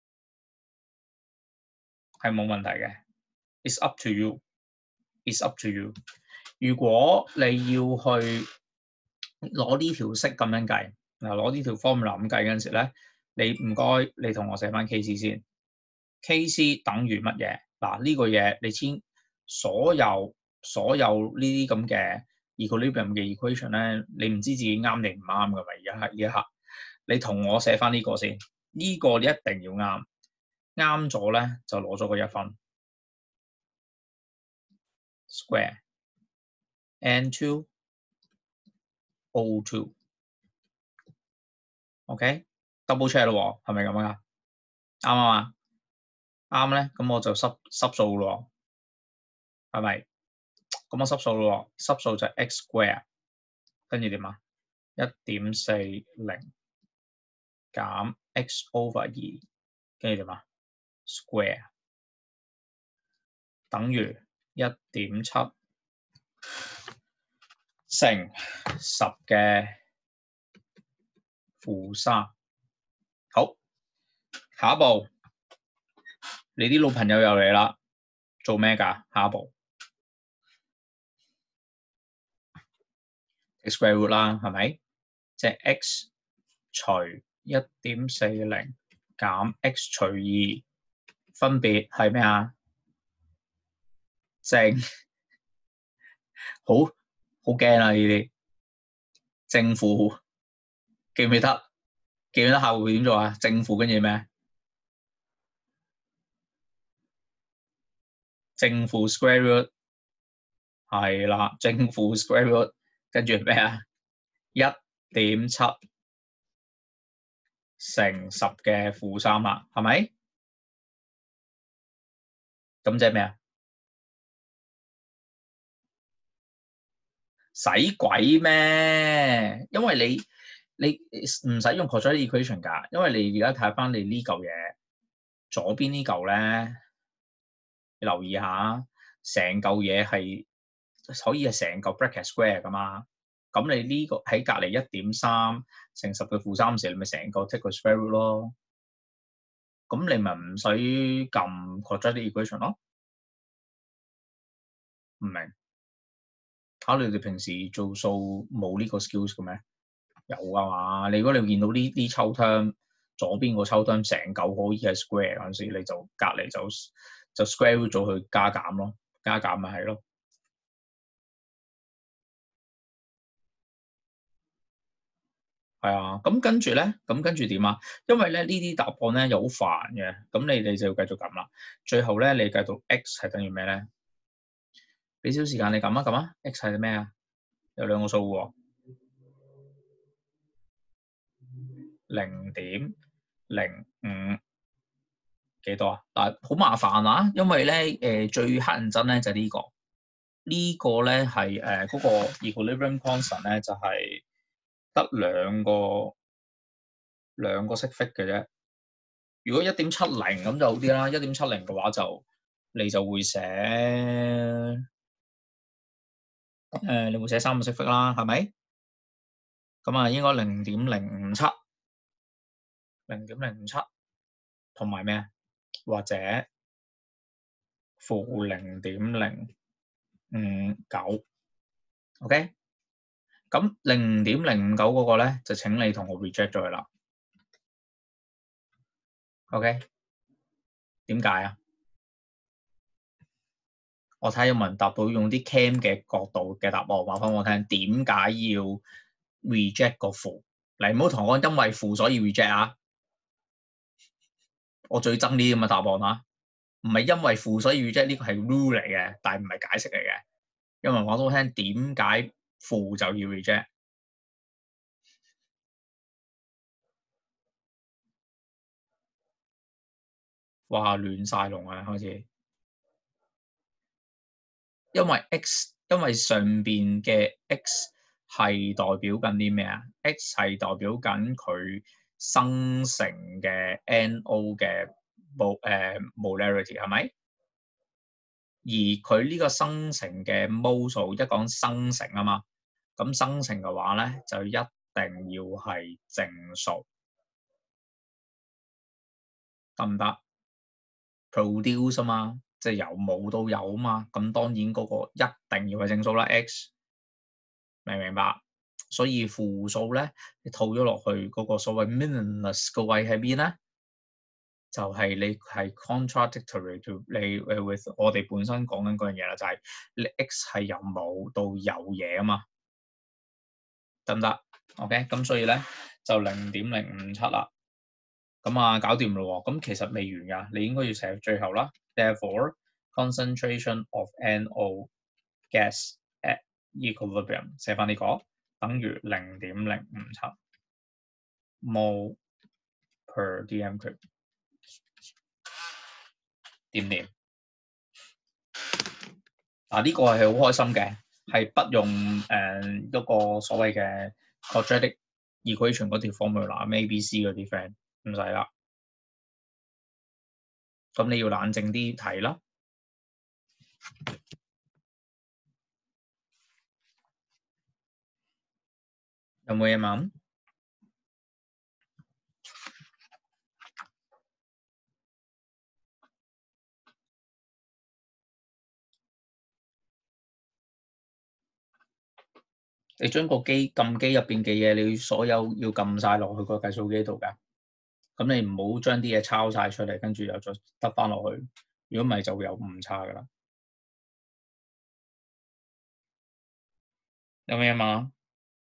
係冇問題嘅。It's up to you. It's up to you. 如果你要去攞呢條式咁樣計，攞呢條 formula 咁計嗰陣時咧，你唔該你同我寫翻 KC 先。KC 等於乜嘢？嗱，呢個嘢你先所有呢啲咁嘅 equilibrium 嘅 equation 咧，你唔知自己啱定唔啱㗎嘛？而家係呢一刻，你同我寫翻呢個先，呢個你一定要啱，啱咗咧就攞咗個1分。Square N2 O2 OK double check 咯，係咪咁啊？啱啊嘛？啱咧，咁我就濕數咯，係咪？咁我濕數咯，濕數就係 x square， 跟住點啊？1.40減 x over 2，跟住點啊 ？square 等於1.7乘10嘅負3。好，下一步，你啲老朋友又嚟啦，做咩㗎？下一步 x square root 啦，係咪？即係 x 除1.40減 x 除2，分別係咩啊？正好驚啊！呢啲正負記唔記得？記唔記得客戶點做啊？正負跟住咩？正負 square root 係啦，正負 square root 跟住咩啊？1.7乘10嘅負3啦，係咪？咁即係咩啊？使鬼咩？因為你唔使用 quadratic equation 㗎，因為你而家睇翻你呢嚿嘢，左邊呢嚿咧，你留意下，成嚿嘢係可以係成嚿 bracket square 㗎嘛。咁你呢個喺隔離1.3乘10嘅負3時，你咪成個 take 個 square root 咯。咁你咪唔使撳 quadratic equation 咯。唔明？嚇你哋平時做數冇呢個 skills 嘅咩？有㗎嘛？你如果你見到呢抽呔，左邊個抽呔成嚿可以係 square 嗰陣時，你就隔離就 square root 咗去加減咯，加減咪係咯。係啊，咁跟住咧，咁跟住點啊？因為咧呢啲答案咧又好煩嘅，咁你哋就要繼續撳啦。最後咧，你計到 x 係等於咩咧？俾少時間你撳一撳啊 ！x 係咩啊？有兩個數喎，0.05幾多啊？但係好麻煩啊，因為咧最乞人憎咧就係呢個。呢個咧係嗰個 equilibrium constant 咧就係得兩個式 fit 嘅啫。如果1.70咁就好啲啦。1.70嘅話就你就會寫你會寫3個式 fit 啦，係咪？咁啊應該0.057，0.057同埋咩？或者負0.059。OK，咁0.059嗰個咧就請你同我 reject 咗佢啦。OK，點解啊？我睇有冇人答到用啲 cam 嘅角度嘅答案，話翻我聽點解要 reject 個負？你唔好同我講因為負所以 reject 啊！我最憎呢啲咁嘅答案啊！唔係因為負所以 reject，呢個係 rule 嚟嘅，但係唔係解釋嚟嘅。因為我都聽點解負就要 reject。哇！亂晒龍啊，開始。因為上邊嘅 x 係代表緊啲咩啊 ？x 係代表緊佢生成嘅 NO 嘅molarity 係咪？而佢呢個生成嘅 mol 數，一講生成啊嘛，咁生成嘅話咧就一定要係正數，得唔得 ？produce 啊嘛，即係由冇到有啊嘛，咁當然嗰個一定要係正數啦 ，x。明唔明白？所以負數咧，你套咗落去嗰個所謂 meaningless 個位喺邊咧？就係你係 contradictory to 你with 我哋本身講緊嗰樣嘢啦，就係你 x 係由冇到有嘢啊嘛，得唔得 ？OK，咁所以咧就0.057啦，咁啊搞掂咯喎，咁其實未完㗎，你應該要寫最後啦。Therefore, concentration of NO gas at equilibrium 寫翻呢個等於0.057 mol per dm cube，掂唔掂？呢個係好開心嘅，係不用一個所謂嘅 quadratic equation 嗰條 formula，ABC 嗰啲 friend 唔使啦。咁你要冷靜啲睇啦。有冇嘢問？你將個撳機入邊嘅嘢，你所有要撳晒落去個計數機度㗎。咁你唔好將啲嘢抄晒出嚟，跟住又再得翻落去。如果唔係就會有誤差㗎啦。 有咩嘛？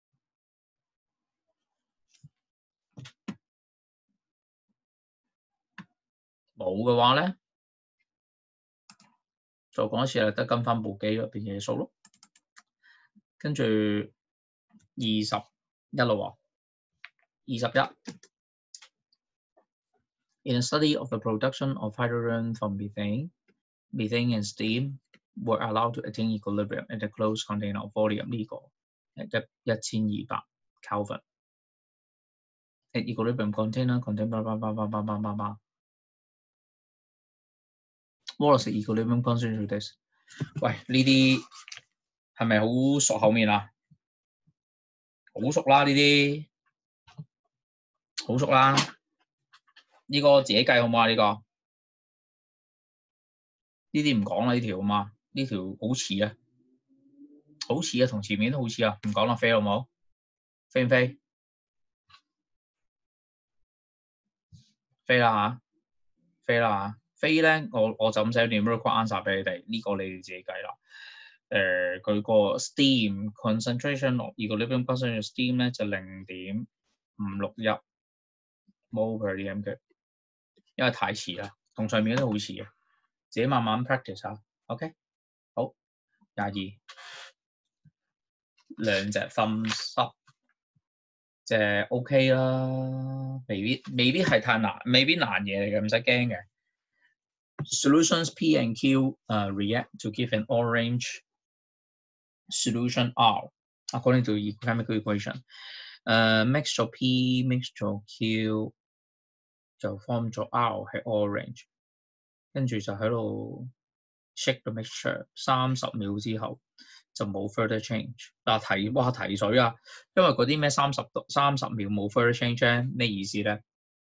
冇嘅話咧，再講一次啦，得跟翻部機入邊嘅數咯。跟住21咯喎，21。In a study of the production of hydrogen from methane and steam were allowed to attain equilibrium in a closed container of volume 呢個1200 Kelvin。At equilibrium container contain What is the equilibrium concentration to this？ 喂，呢啲係咪好熟口面啊？好熟啦，呢啲好熟啦。呢個自己計好唔好啊？呢個呢啲唔講啦，呢條好嘛？呢條好似啊，好似啊，同前面都好似啊，唔講啦，飛好唔好？飛唔飛？飛啦嚇，飛啦嚇，飛咧，我就咁寫 numerical answer 俾你哋，呢個你哋自己計啦。佢個 steam concentration of equilibrium concentration steam 咧就0.561 mol per dm3，因為太遲啦，同上面都好似嘅，自己慢慢 practice 下。OK， 好，22，兩隻分濕，即係 OK 啦，未必係太難，未必難嘢嚟嘅，唔使驚嘅。Solutions P and Q react to give an orange solution R according to chemical equation。mix 咗 P mix 咗 Q 就 form 咗 R 係 orange， 跟住就喺度 shake the mixture 30秒之後就冇 further change。提水啊，因為嗰啲咩30秒冇 further change 咧，咩意思咧？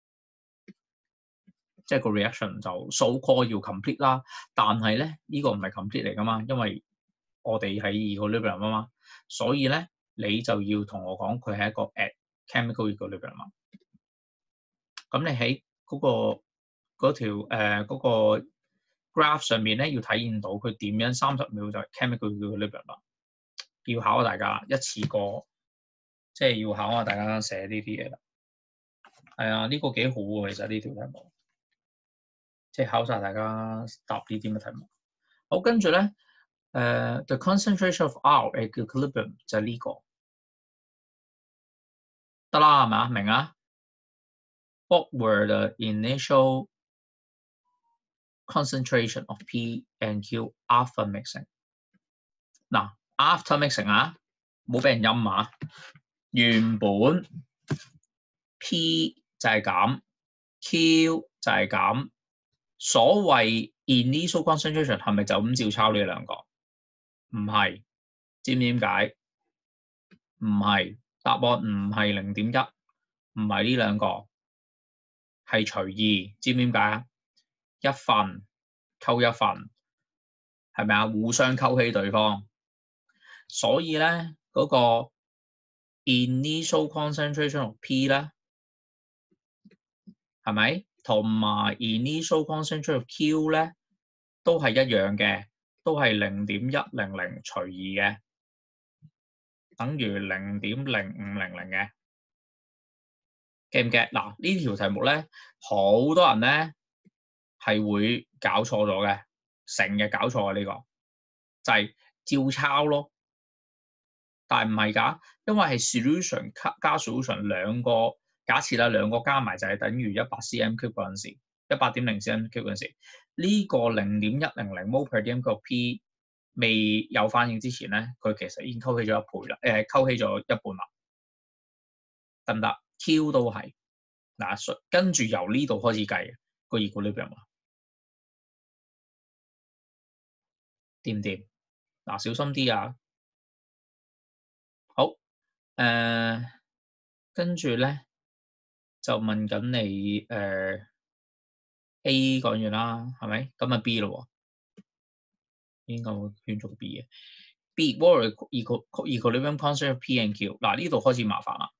即係個 reaction 就 so call 要 complete 啦，但係咧呢個唔係 complete 嚟噶嘛，因為我哋喺 equilibrium 啊嘛，所以咧你就要同我講佢係一個 at chemical equilibrium 啊。咁你喺嗰條嗰個 graph 上面咧要體現到佢點樣30秒就係 chemical equilibrium 啦。要考下大家一次過，即係要考下大家寫呢啲嘢啦。係啊，呢個幾好喎，其實呢條題目，即係考晒大家答呢啲乜題目。好，跟住咧，the concentration of R at equilibrium 就係呢個，得啦係咪啊？明啊 ？What were the initial concentration of P and Q after mixing？ 嗱 ，after mixing 啊，冇俾人陰啊。原本 P 就係咁 ，Q 就係咁。所謂 initial concentration 係咪就咁照抄呢兩個？唔係，知唔知點解？唔係，答案唔係0.1，唔係呢兩個，係隨意。知唔知點解啊？一份溝一份，係咪啊？互相溝起對方，所以咧嗰個 initial concentration of P 咧，係咪？同埋 initial concentration of Q 咧，都係一樣嘅，都係0.100除2嘅，等於0.0500嘅。記唔記？嗱，呢條題目咧，好多人咧係會搞錯咗嘅，成日搞錯嘅呢個，就係照抄咯。但係唔係㗎，因為係 solution 加 solution 兩個，假設啦兩個加埋就係等於100 cm3 嗰陣時，100.0 cm3 嗰陣時，呢個0.100 mol per dm 個 P 未有反應之前咧，佢其實已經溝起咗1倍啦，溝起咗一半啦，得唔得 ？Q 都係嗱，跟住由呢度開始計個 equilibrium 啊，掂唔掂？嗱，小心啲啊！好，跟住咧就問緊你A 講完啦，係咪？咁啊 B 咯喎，應該會圈咗個 B 嘅。B，what are equilibrium concentration of P and Q？ 嗱，呢度開始麻煩啦。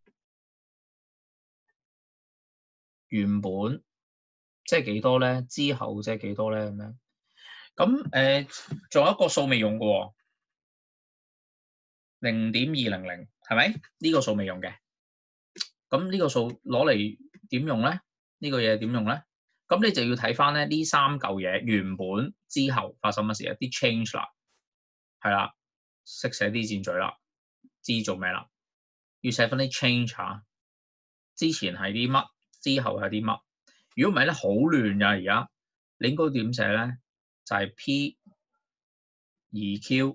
原本即係幾多咧？之後即係幾多咧？咁樣咁仲有一個數未用嘅喎。 0.200係咪？呢個數未用嘅。咁呢個數攞嚟點用咧？呢個嘢點用咧？咁你就要睇翻咧呢三嚿嘢原本之後發生乜事，一啲 change 啦，係啦，識寫啲箭嘴啦，知做咩啦？要寫翻啲 change 嚇，之前係啲乜，之後係啲乜？如果唔係咧，好亂㗎而家。你應該點寫咧？就係 P 2Q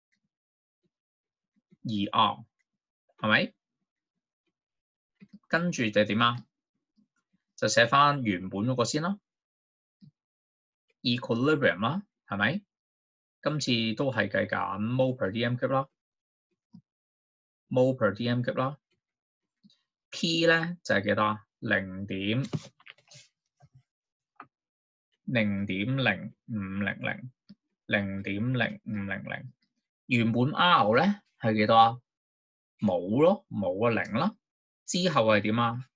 2R 係咪？跟住就點啊？就寫翻原本嗰個先啦 ，equilibrium 啦，係咪？今次都係計緊 mole per dm cube 啦 ，mole per dm cube 啦。P 咧就係幾多啊？0.0500，0.0500。原本 R 咧係幾多啊？冇咯，冇啊0啦。之後係點啊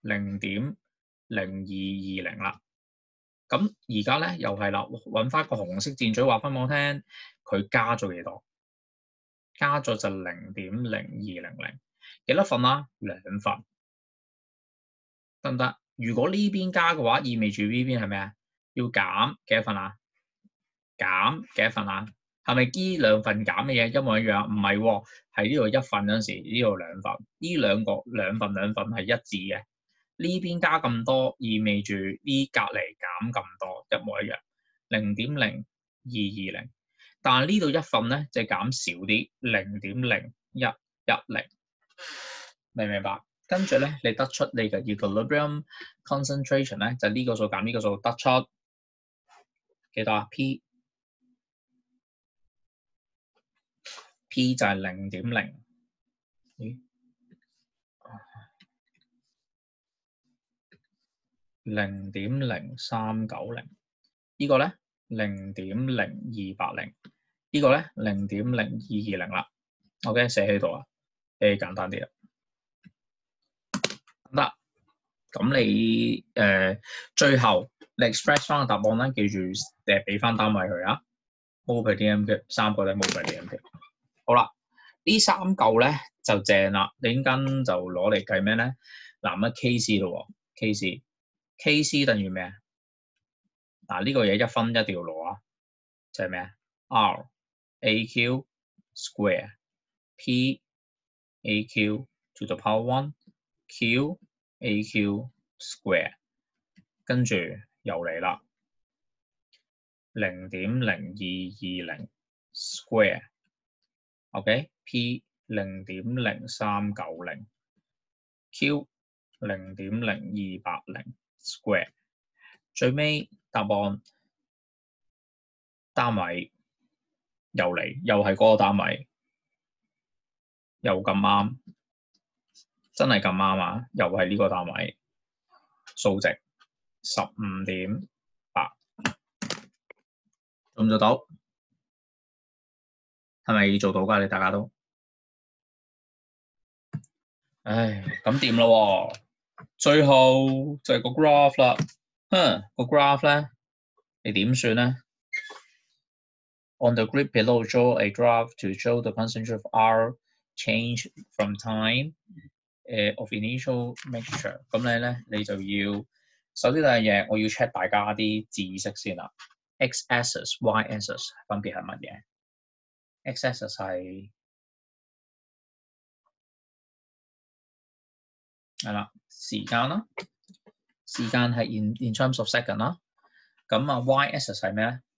？0.0220啦。咁而家咧又係啦，揾翻個紅色箭嘴話翻我聽，佢加咗幾多？加咗就0.0200，幾多份啊？2份，得唔得？如果呢邊加嘅話，意味住呢邊係咩啊？要減幾多份啊？減幾多份啊？係咪呢兩份減嘅嘢一模一樣？唔係喎，係呢度1份嗰陣時，呢度2份，呢兩個2份係一致嘅。呢邊加咁多，意味住呢隔離減咁多，一模一樣，0.0220。但係呢度1份咧就減少啲，0.0110，明唔明白？跟住咧，你得出你嘅 equilibrium concentration 咧，就呢個數減呢個數，得出幾多啊 ？P 就係0.0，咦？0.0390，呢個咧0.0280，呢個咧0.0220啦。OK， 寫喺度啊，誒簡單啲啦。得，咁你最後你 express 翻個答案咧，記住俾翻單位佢啊 ，mole per dm cube 3個咧 mole per dm cube。好啦，呢3嚿咧就正啦，你陣間就攞嚟計咩咧？嗱乜 Kc 咯喎 ，Kc 等於咩啊？嗱呢個嘢1分一定要攞啊，就係咩啊 ？R AQ square P AQ to the power 1 Q AQ square， 跟住又嚟啦，0.0220 square，OK，P 0.0390 Q 0.0280 square， 最尾答案單位又嚟，又係嗰個單位，又咁啱，真係咁啱啊！又係呢個單位，數值15.8，做唔做到？係咪做到㗎？你大家都，唉，咁掂咯喎！最後就係個 graph 啦，個 graph 咧，你點算咧 ？On the grid below, draw a graph to show the concentration of R change from time of initial mixture。咁你就要首先第一樣嘢，我要 check 大家啲知識先啦。x-axis、y-axis 分別係乜嘢 ？x-axis 係啦，時間啦，時間係 in terms of second 啦。咁啊 y-axis 係咩咧？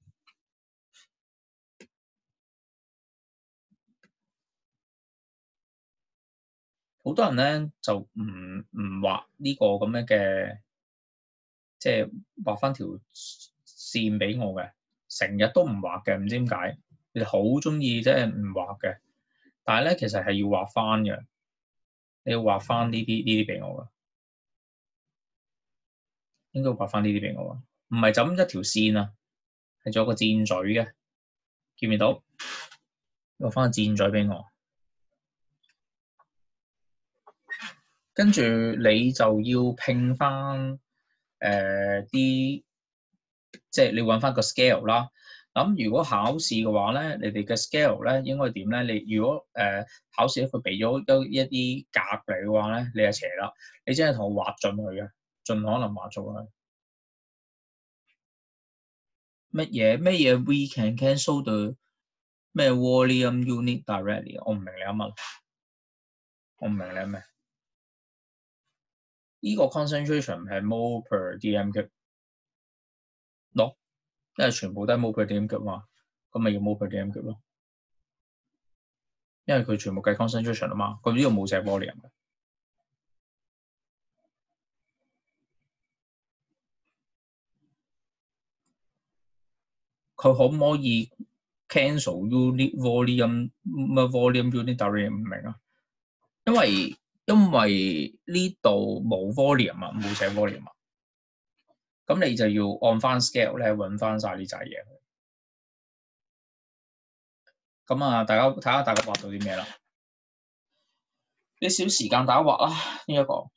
好多人咧就唔畫呢個咁樣嘅，即係畫翻條線俾我嘅，成日都唔畫嘅，唔知點解。你哋好中意即係唔畫嘅，但係咧其實係要畫翻嘅，你要畫翻呢啲俾我嘅，應該畫翻呢啲俾我啊，唔係就咁一條線啊，係仲有個箭嘴嘅，見唔見到？畫翻個箭嘴俾我。跟住你就要拼翻啲，即係你揾翻個 scale 啦。 咁如果考試嘅話咧，你哋嘅 scale 咧應該點咧？你如果考試佢俾咗一啲格你嘅話咧，你係斜啦，你真係同我畫進去嘅，盡可能畫咗佢。乜嘢 we can cancel the 咩 volume unit directly？ 我唔明你啱乜，我唔明你咩？呢個 concentration 係 mole per dm cube 咯，因為全部都係 mole per dm cube 嘛，咁咪要 mole per dm cube 咯。因為佢全部計 concentration 啊嘛，佢呢度冇寫 volume 嘅。佢可唔可以 cancel unit volume 乜 volume unit directly？ 唔明啊？因為呢度冇 volume 啊，冇寫 volume 啊，咁你就要按翻 scale 咧揾翻晒呢扎嘢。咁啊，大家睇下大家畫到啲咩啦？啲少時間大家畫啦，呢一個。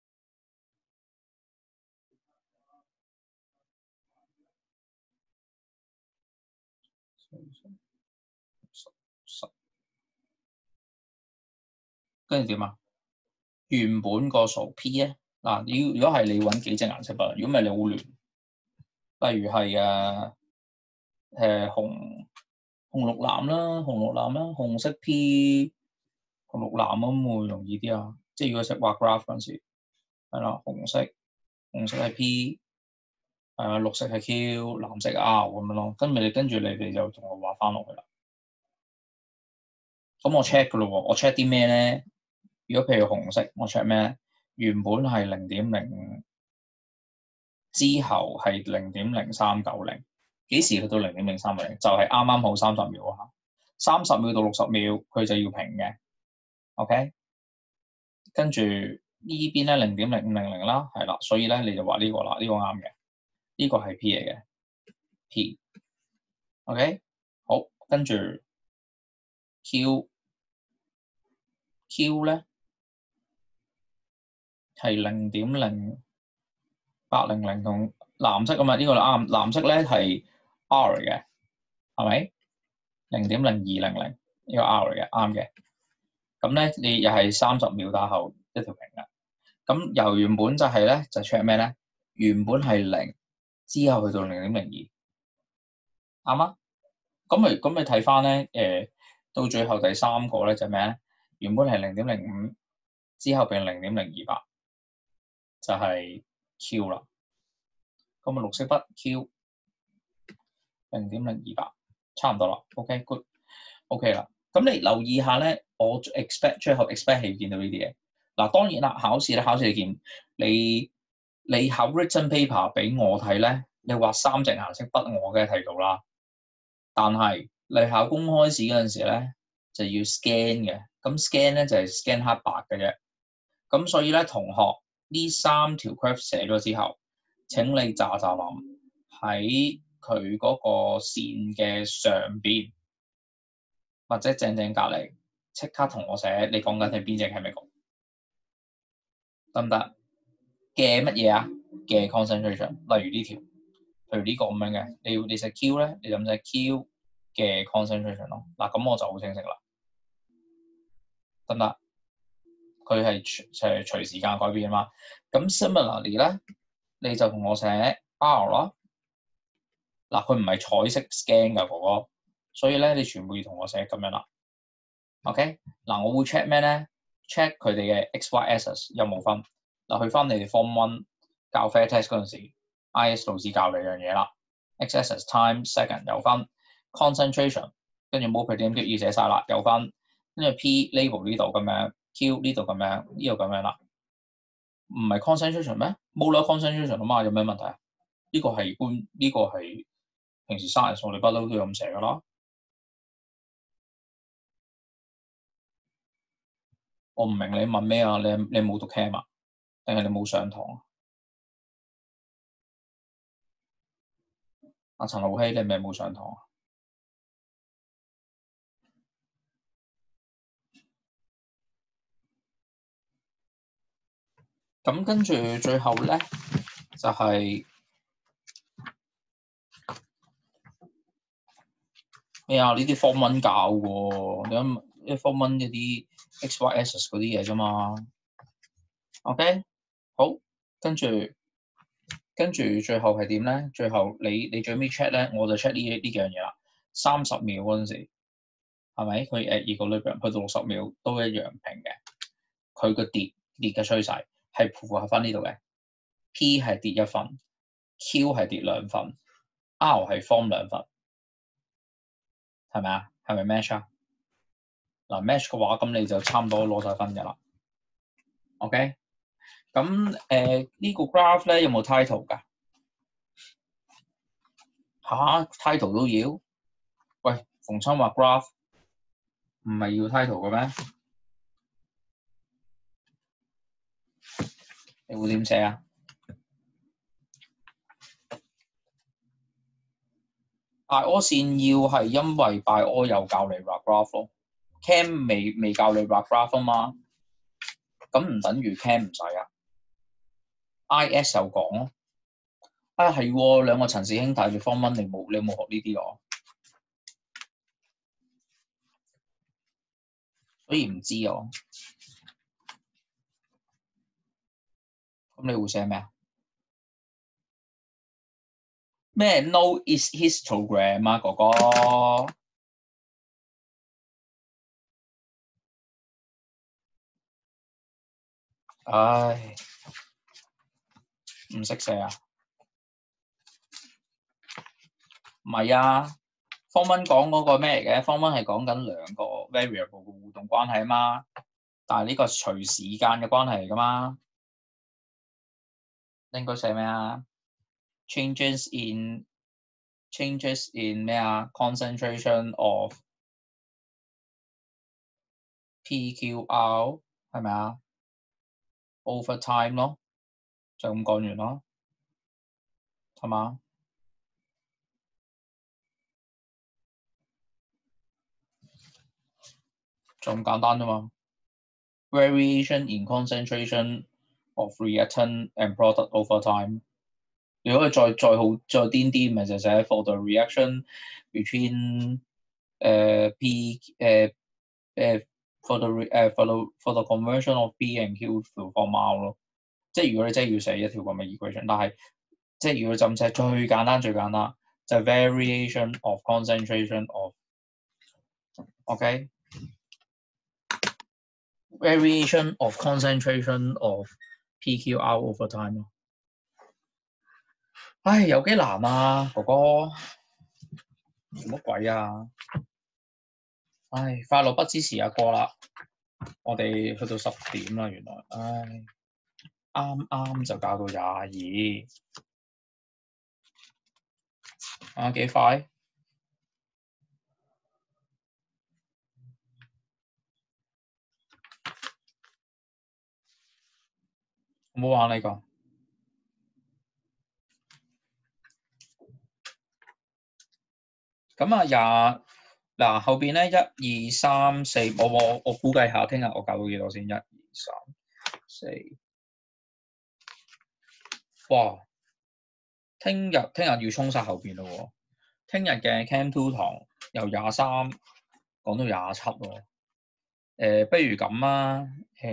跟住點啊？原本個數 P 咧，嗱，如果係你揾幾隻顏色啊？如果唔係你好亂。例如係紅綠藍啦，紅色 P 紅綠藍咁會容易啲啊。即係如果識畫 graph 嗰陣時，係啦，紅色係 P，綠色係 Q，藍色 R 咁樣咯。跟住你哋就同我畫翻落去啦。咁我 check 噶咯喎，我 check 啲咩咧？如果譬如紅色，我 check 咩？原本係0.05，之後係0.0390，幾時去到0.0390？就係啱啱好30秒啊！30秒到60秒，佢就要平嘅。OK， 跟住呢邊咧0.0500啦，係啦，所以咧你就話呢個啦，呢個啱嘅，呢個係 P 嚟嘅 P。OK， 好，跟住 Q 咧係0.0800同藍色啊嘛，呢個啱，藍色咧係 R 嚟嘅，係咪？0.0200呢個 R 嚟嘅，啱嘅。咁咧你又係30秒打後一條平嘅。咁由原本就係咧就 check 咩咧？原本係0，之後去到0.02，啱啊？咁你睇翻咧到最後第三個咧就咩咧？原本係0.05，之後變0.028，就係 Q 啦。咁啊綠色筆 Q 0.028，差唔多啦。OK good OK 啦。咁你留意下咧，我最後 expect 係見到呢啲嘢。嗱，當然啦，考試你見你考 written paper 俾我睇咧，你畫3隻顏色筆，我梗係睇到啦。但係你考公開試嗰陣時咧，就要 scan 嘅。咁 scan 咧就係 scan 黑白嘅啫。咁所以咧，同學呢3條 curve 寫咗之後，請你咋諗喺佢嗰個線嘅上邊，或者正隔離，即刻同我寫你講緊係邊隻 chemical，得唔得？嘅乜嘢啊？嘅 concentration，例如呢條，譬如呢個咁樣嘅，你寫 Q 咧，你就咁寫 Q 嘅 concentration 咯。嗱，咁我就好清晰啦，得唔得？佢係隨時間改變啊嘛。咁 similarly 咧，你就同我寫 R 咯。嗱，佢唔係彩色 scan 㗎，哥哥，所以咧你全部要同我寫咁樣啦。OK，嗱，我會 check 咩咧 ？check 佢哋嘅 XY axis 有冇分。嗱，去翻你哋 Form 1教 fair test 嗰陣時 ，IS 老師教你樣嘢啦。X axis time second 有分 ，concentration 跟住 mole per dm cube 要寫晒啦，有分。跟住 P label 呢度咁樣 ，Q 呢度咁樣，呢度咁樣啦。唔係 concentration 咩？molar concentration 啊嘛，有咩問題啊？呢個係平時 science 我哋不嬲都咁寫噶啦。我唔明你問咩啊？你冇讀 chem 啊？定係你冇上堂啊？阿陳浩希，你係咪冇上堂啊？咁跟住最後咧，就係咩啊？呢啲 Form 1教喎，你諗啲 Form 1嗰啲 XYS 嗰啲嘢啫嘛。OK， 好，跟住最後係點咧？最後你最尾 check 咧，我就 check 呢幾樣嘢啦。30秒嗰陣時係咪佢at equilibrium 去到60秒都一樣平嘅，佢個跌嘅趨勢係符合翻呢度嘅。P 係跌1分 ，Q 係跌2分 ，R 係 form 2分，係咪啊？係咪 match 啊？嗱 match 嘅話，咁你就差唔多攞晒分㗎啦。OK， 咁呢個 graph 咧有冇 title 㗎？title 都要？喂，逢親話 graph 唔係要 title 嘅咩？你會點寫啊？by all 線要係因為 by all 有教你畫 graph 咯 ，cam 未教你畫 graph 啊嘛，咁唔等於 cam 唔使啊 ，is 有講咯。係喎，兩個陳氏兄弟住 form 1，你冇學呢啲喎，所以唔知喎。咁你會寫咩啊？咩 no is histogram 啊，哥哥？唉，唔識寫啊？唔係啊 ，form 1講嗰個咩嚟嘅？form 1係講緊兩個 variable 嘅互動關係啊嘛，但係呢個隨時間嘅關係嚟噶嘛。應該寫咩啊 ？changes in 咩啊 ？concentration of PQR 係咪啊 ？over time 咯，就咁講完咯，係嘛？就咁簡單啫嘛。variation in concentration of reactant and product over time。如果佢再癲啲，咪就寫 for the reaction between P for the conversion of P and Q to form R 咯。即係如果你真係要寫一條咁嘅 equation， 但係即係如果就咁寫最簡單就係 variation of concentration of OK variation of concentration of PQR over time 咯。唉，有幾難啊，哥哥，做乜鬼啊？唉，快樂不支持阿哥啦，我哋去到10點啦，原來，唉，啱就教到22，啊幾快？唔好玩呢個。咁啊嗱後邊咧1、2、3、4，我估計下聽日我教到幾多先？1、2、3、4，哇！聽日要衝晒後邊咯喎，聽日嘅 Cam 2堂由23講到27喎。不如咁啊，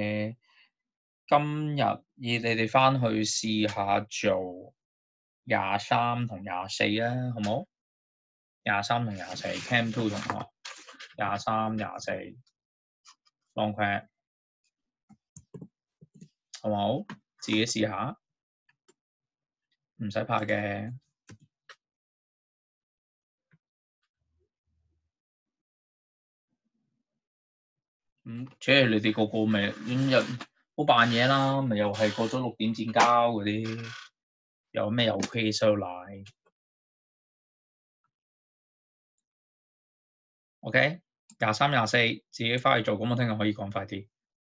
今日你哋翻去試下做23同24啊，好冇？23同24 Cam 2同學23、24 long quad 好冇？自己試下，唔使怕嘅。即係你哋個個咪今日好扮嘢啦，咪又係過咗6點先交嗰啲，有咩有 quiz 喺度賴 OK 23、24自己翻去做，咁我聽日可以講快啲。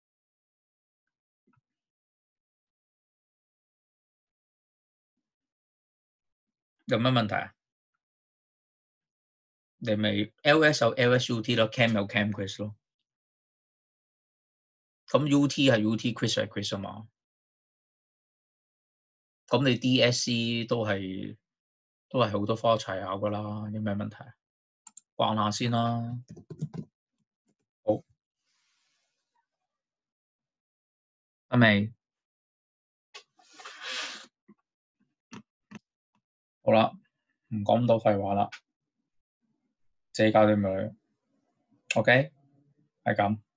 有乜問題啊？你咪 LS 有 LSUT 咯 ，Cam 有 Cam quiz 咯。咁 UT 係 UT quiz 係 quiz 啊嘛。咁你 DSC 都係好多科一齊考噶啦，有咩問題啊？ 逛下先啦。好，得未？好啦，唔講咁多廢話啦，自己搞掂佢。OK，係咁。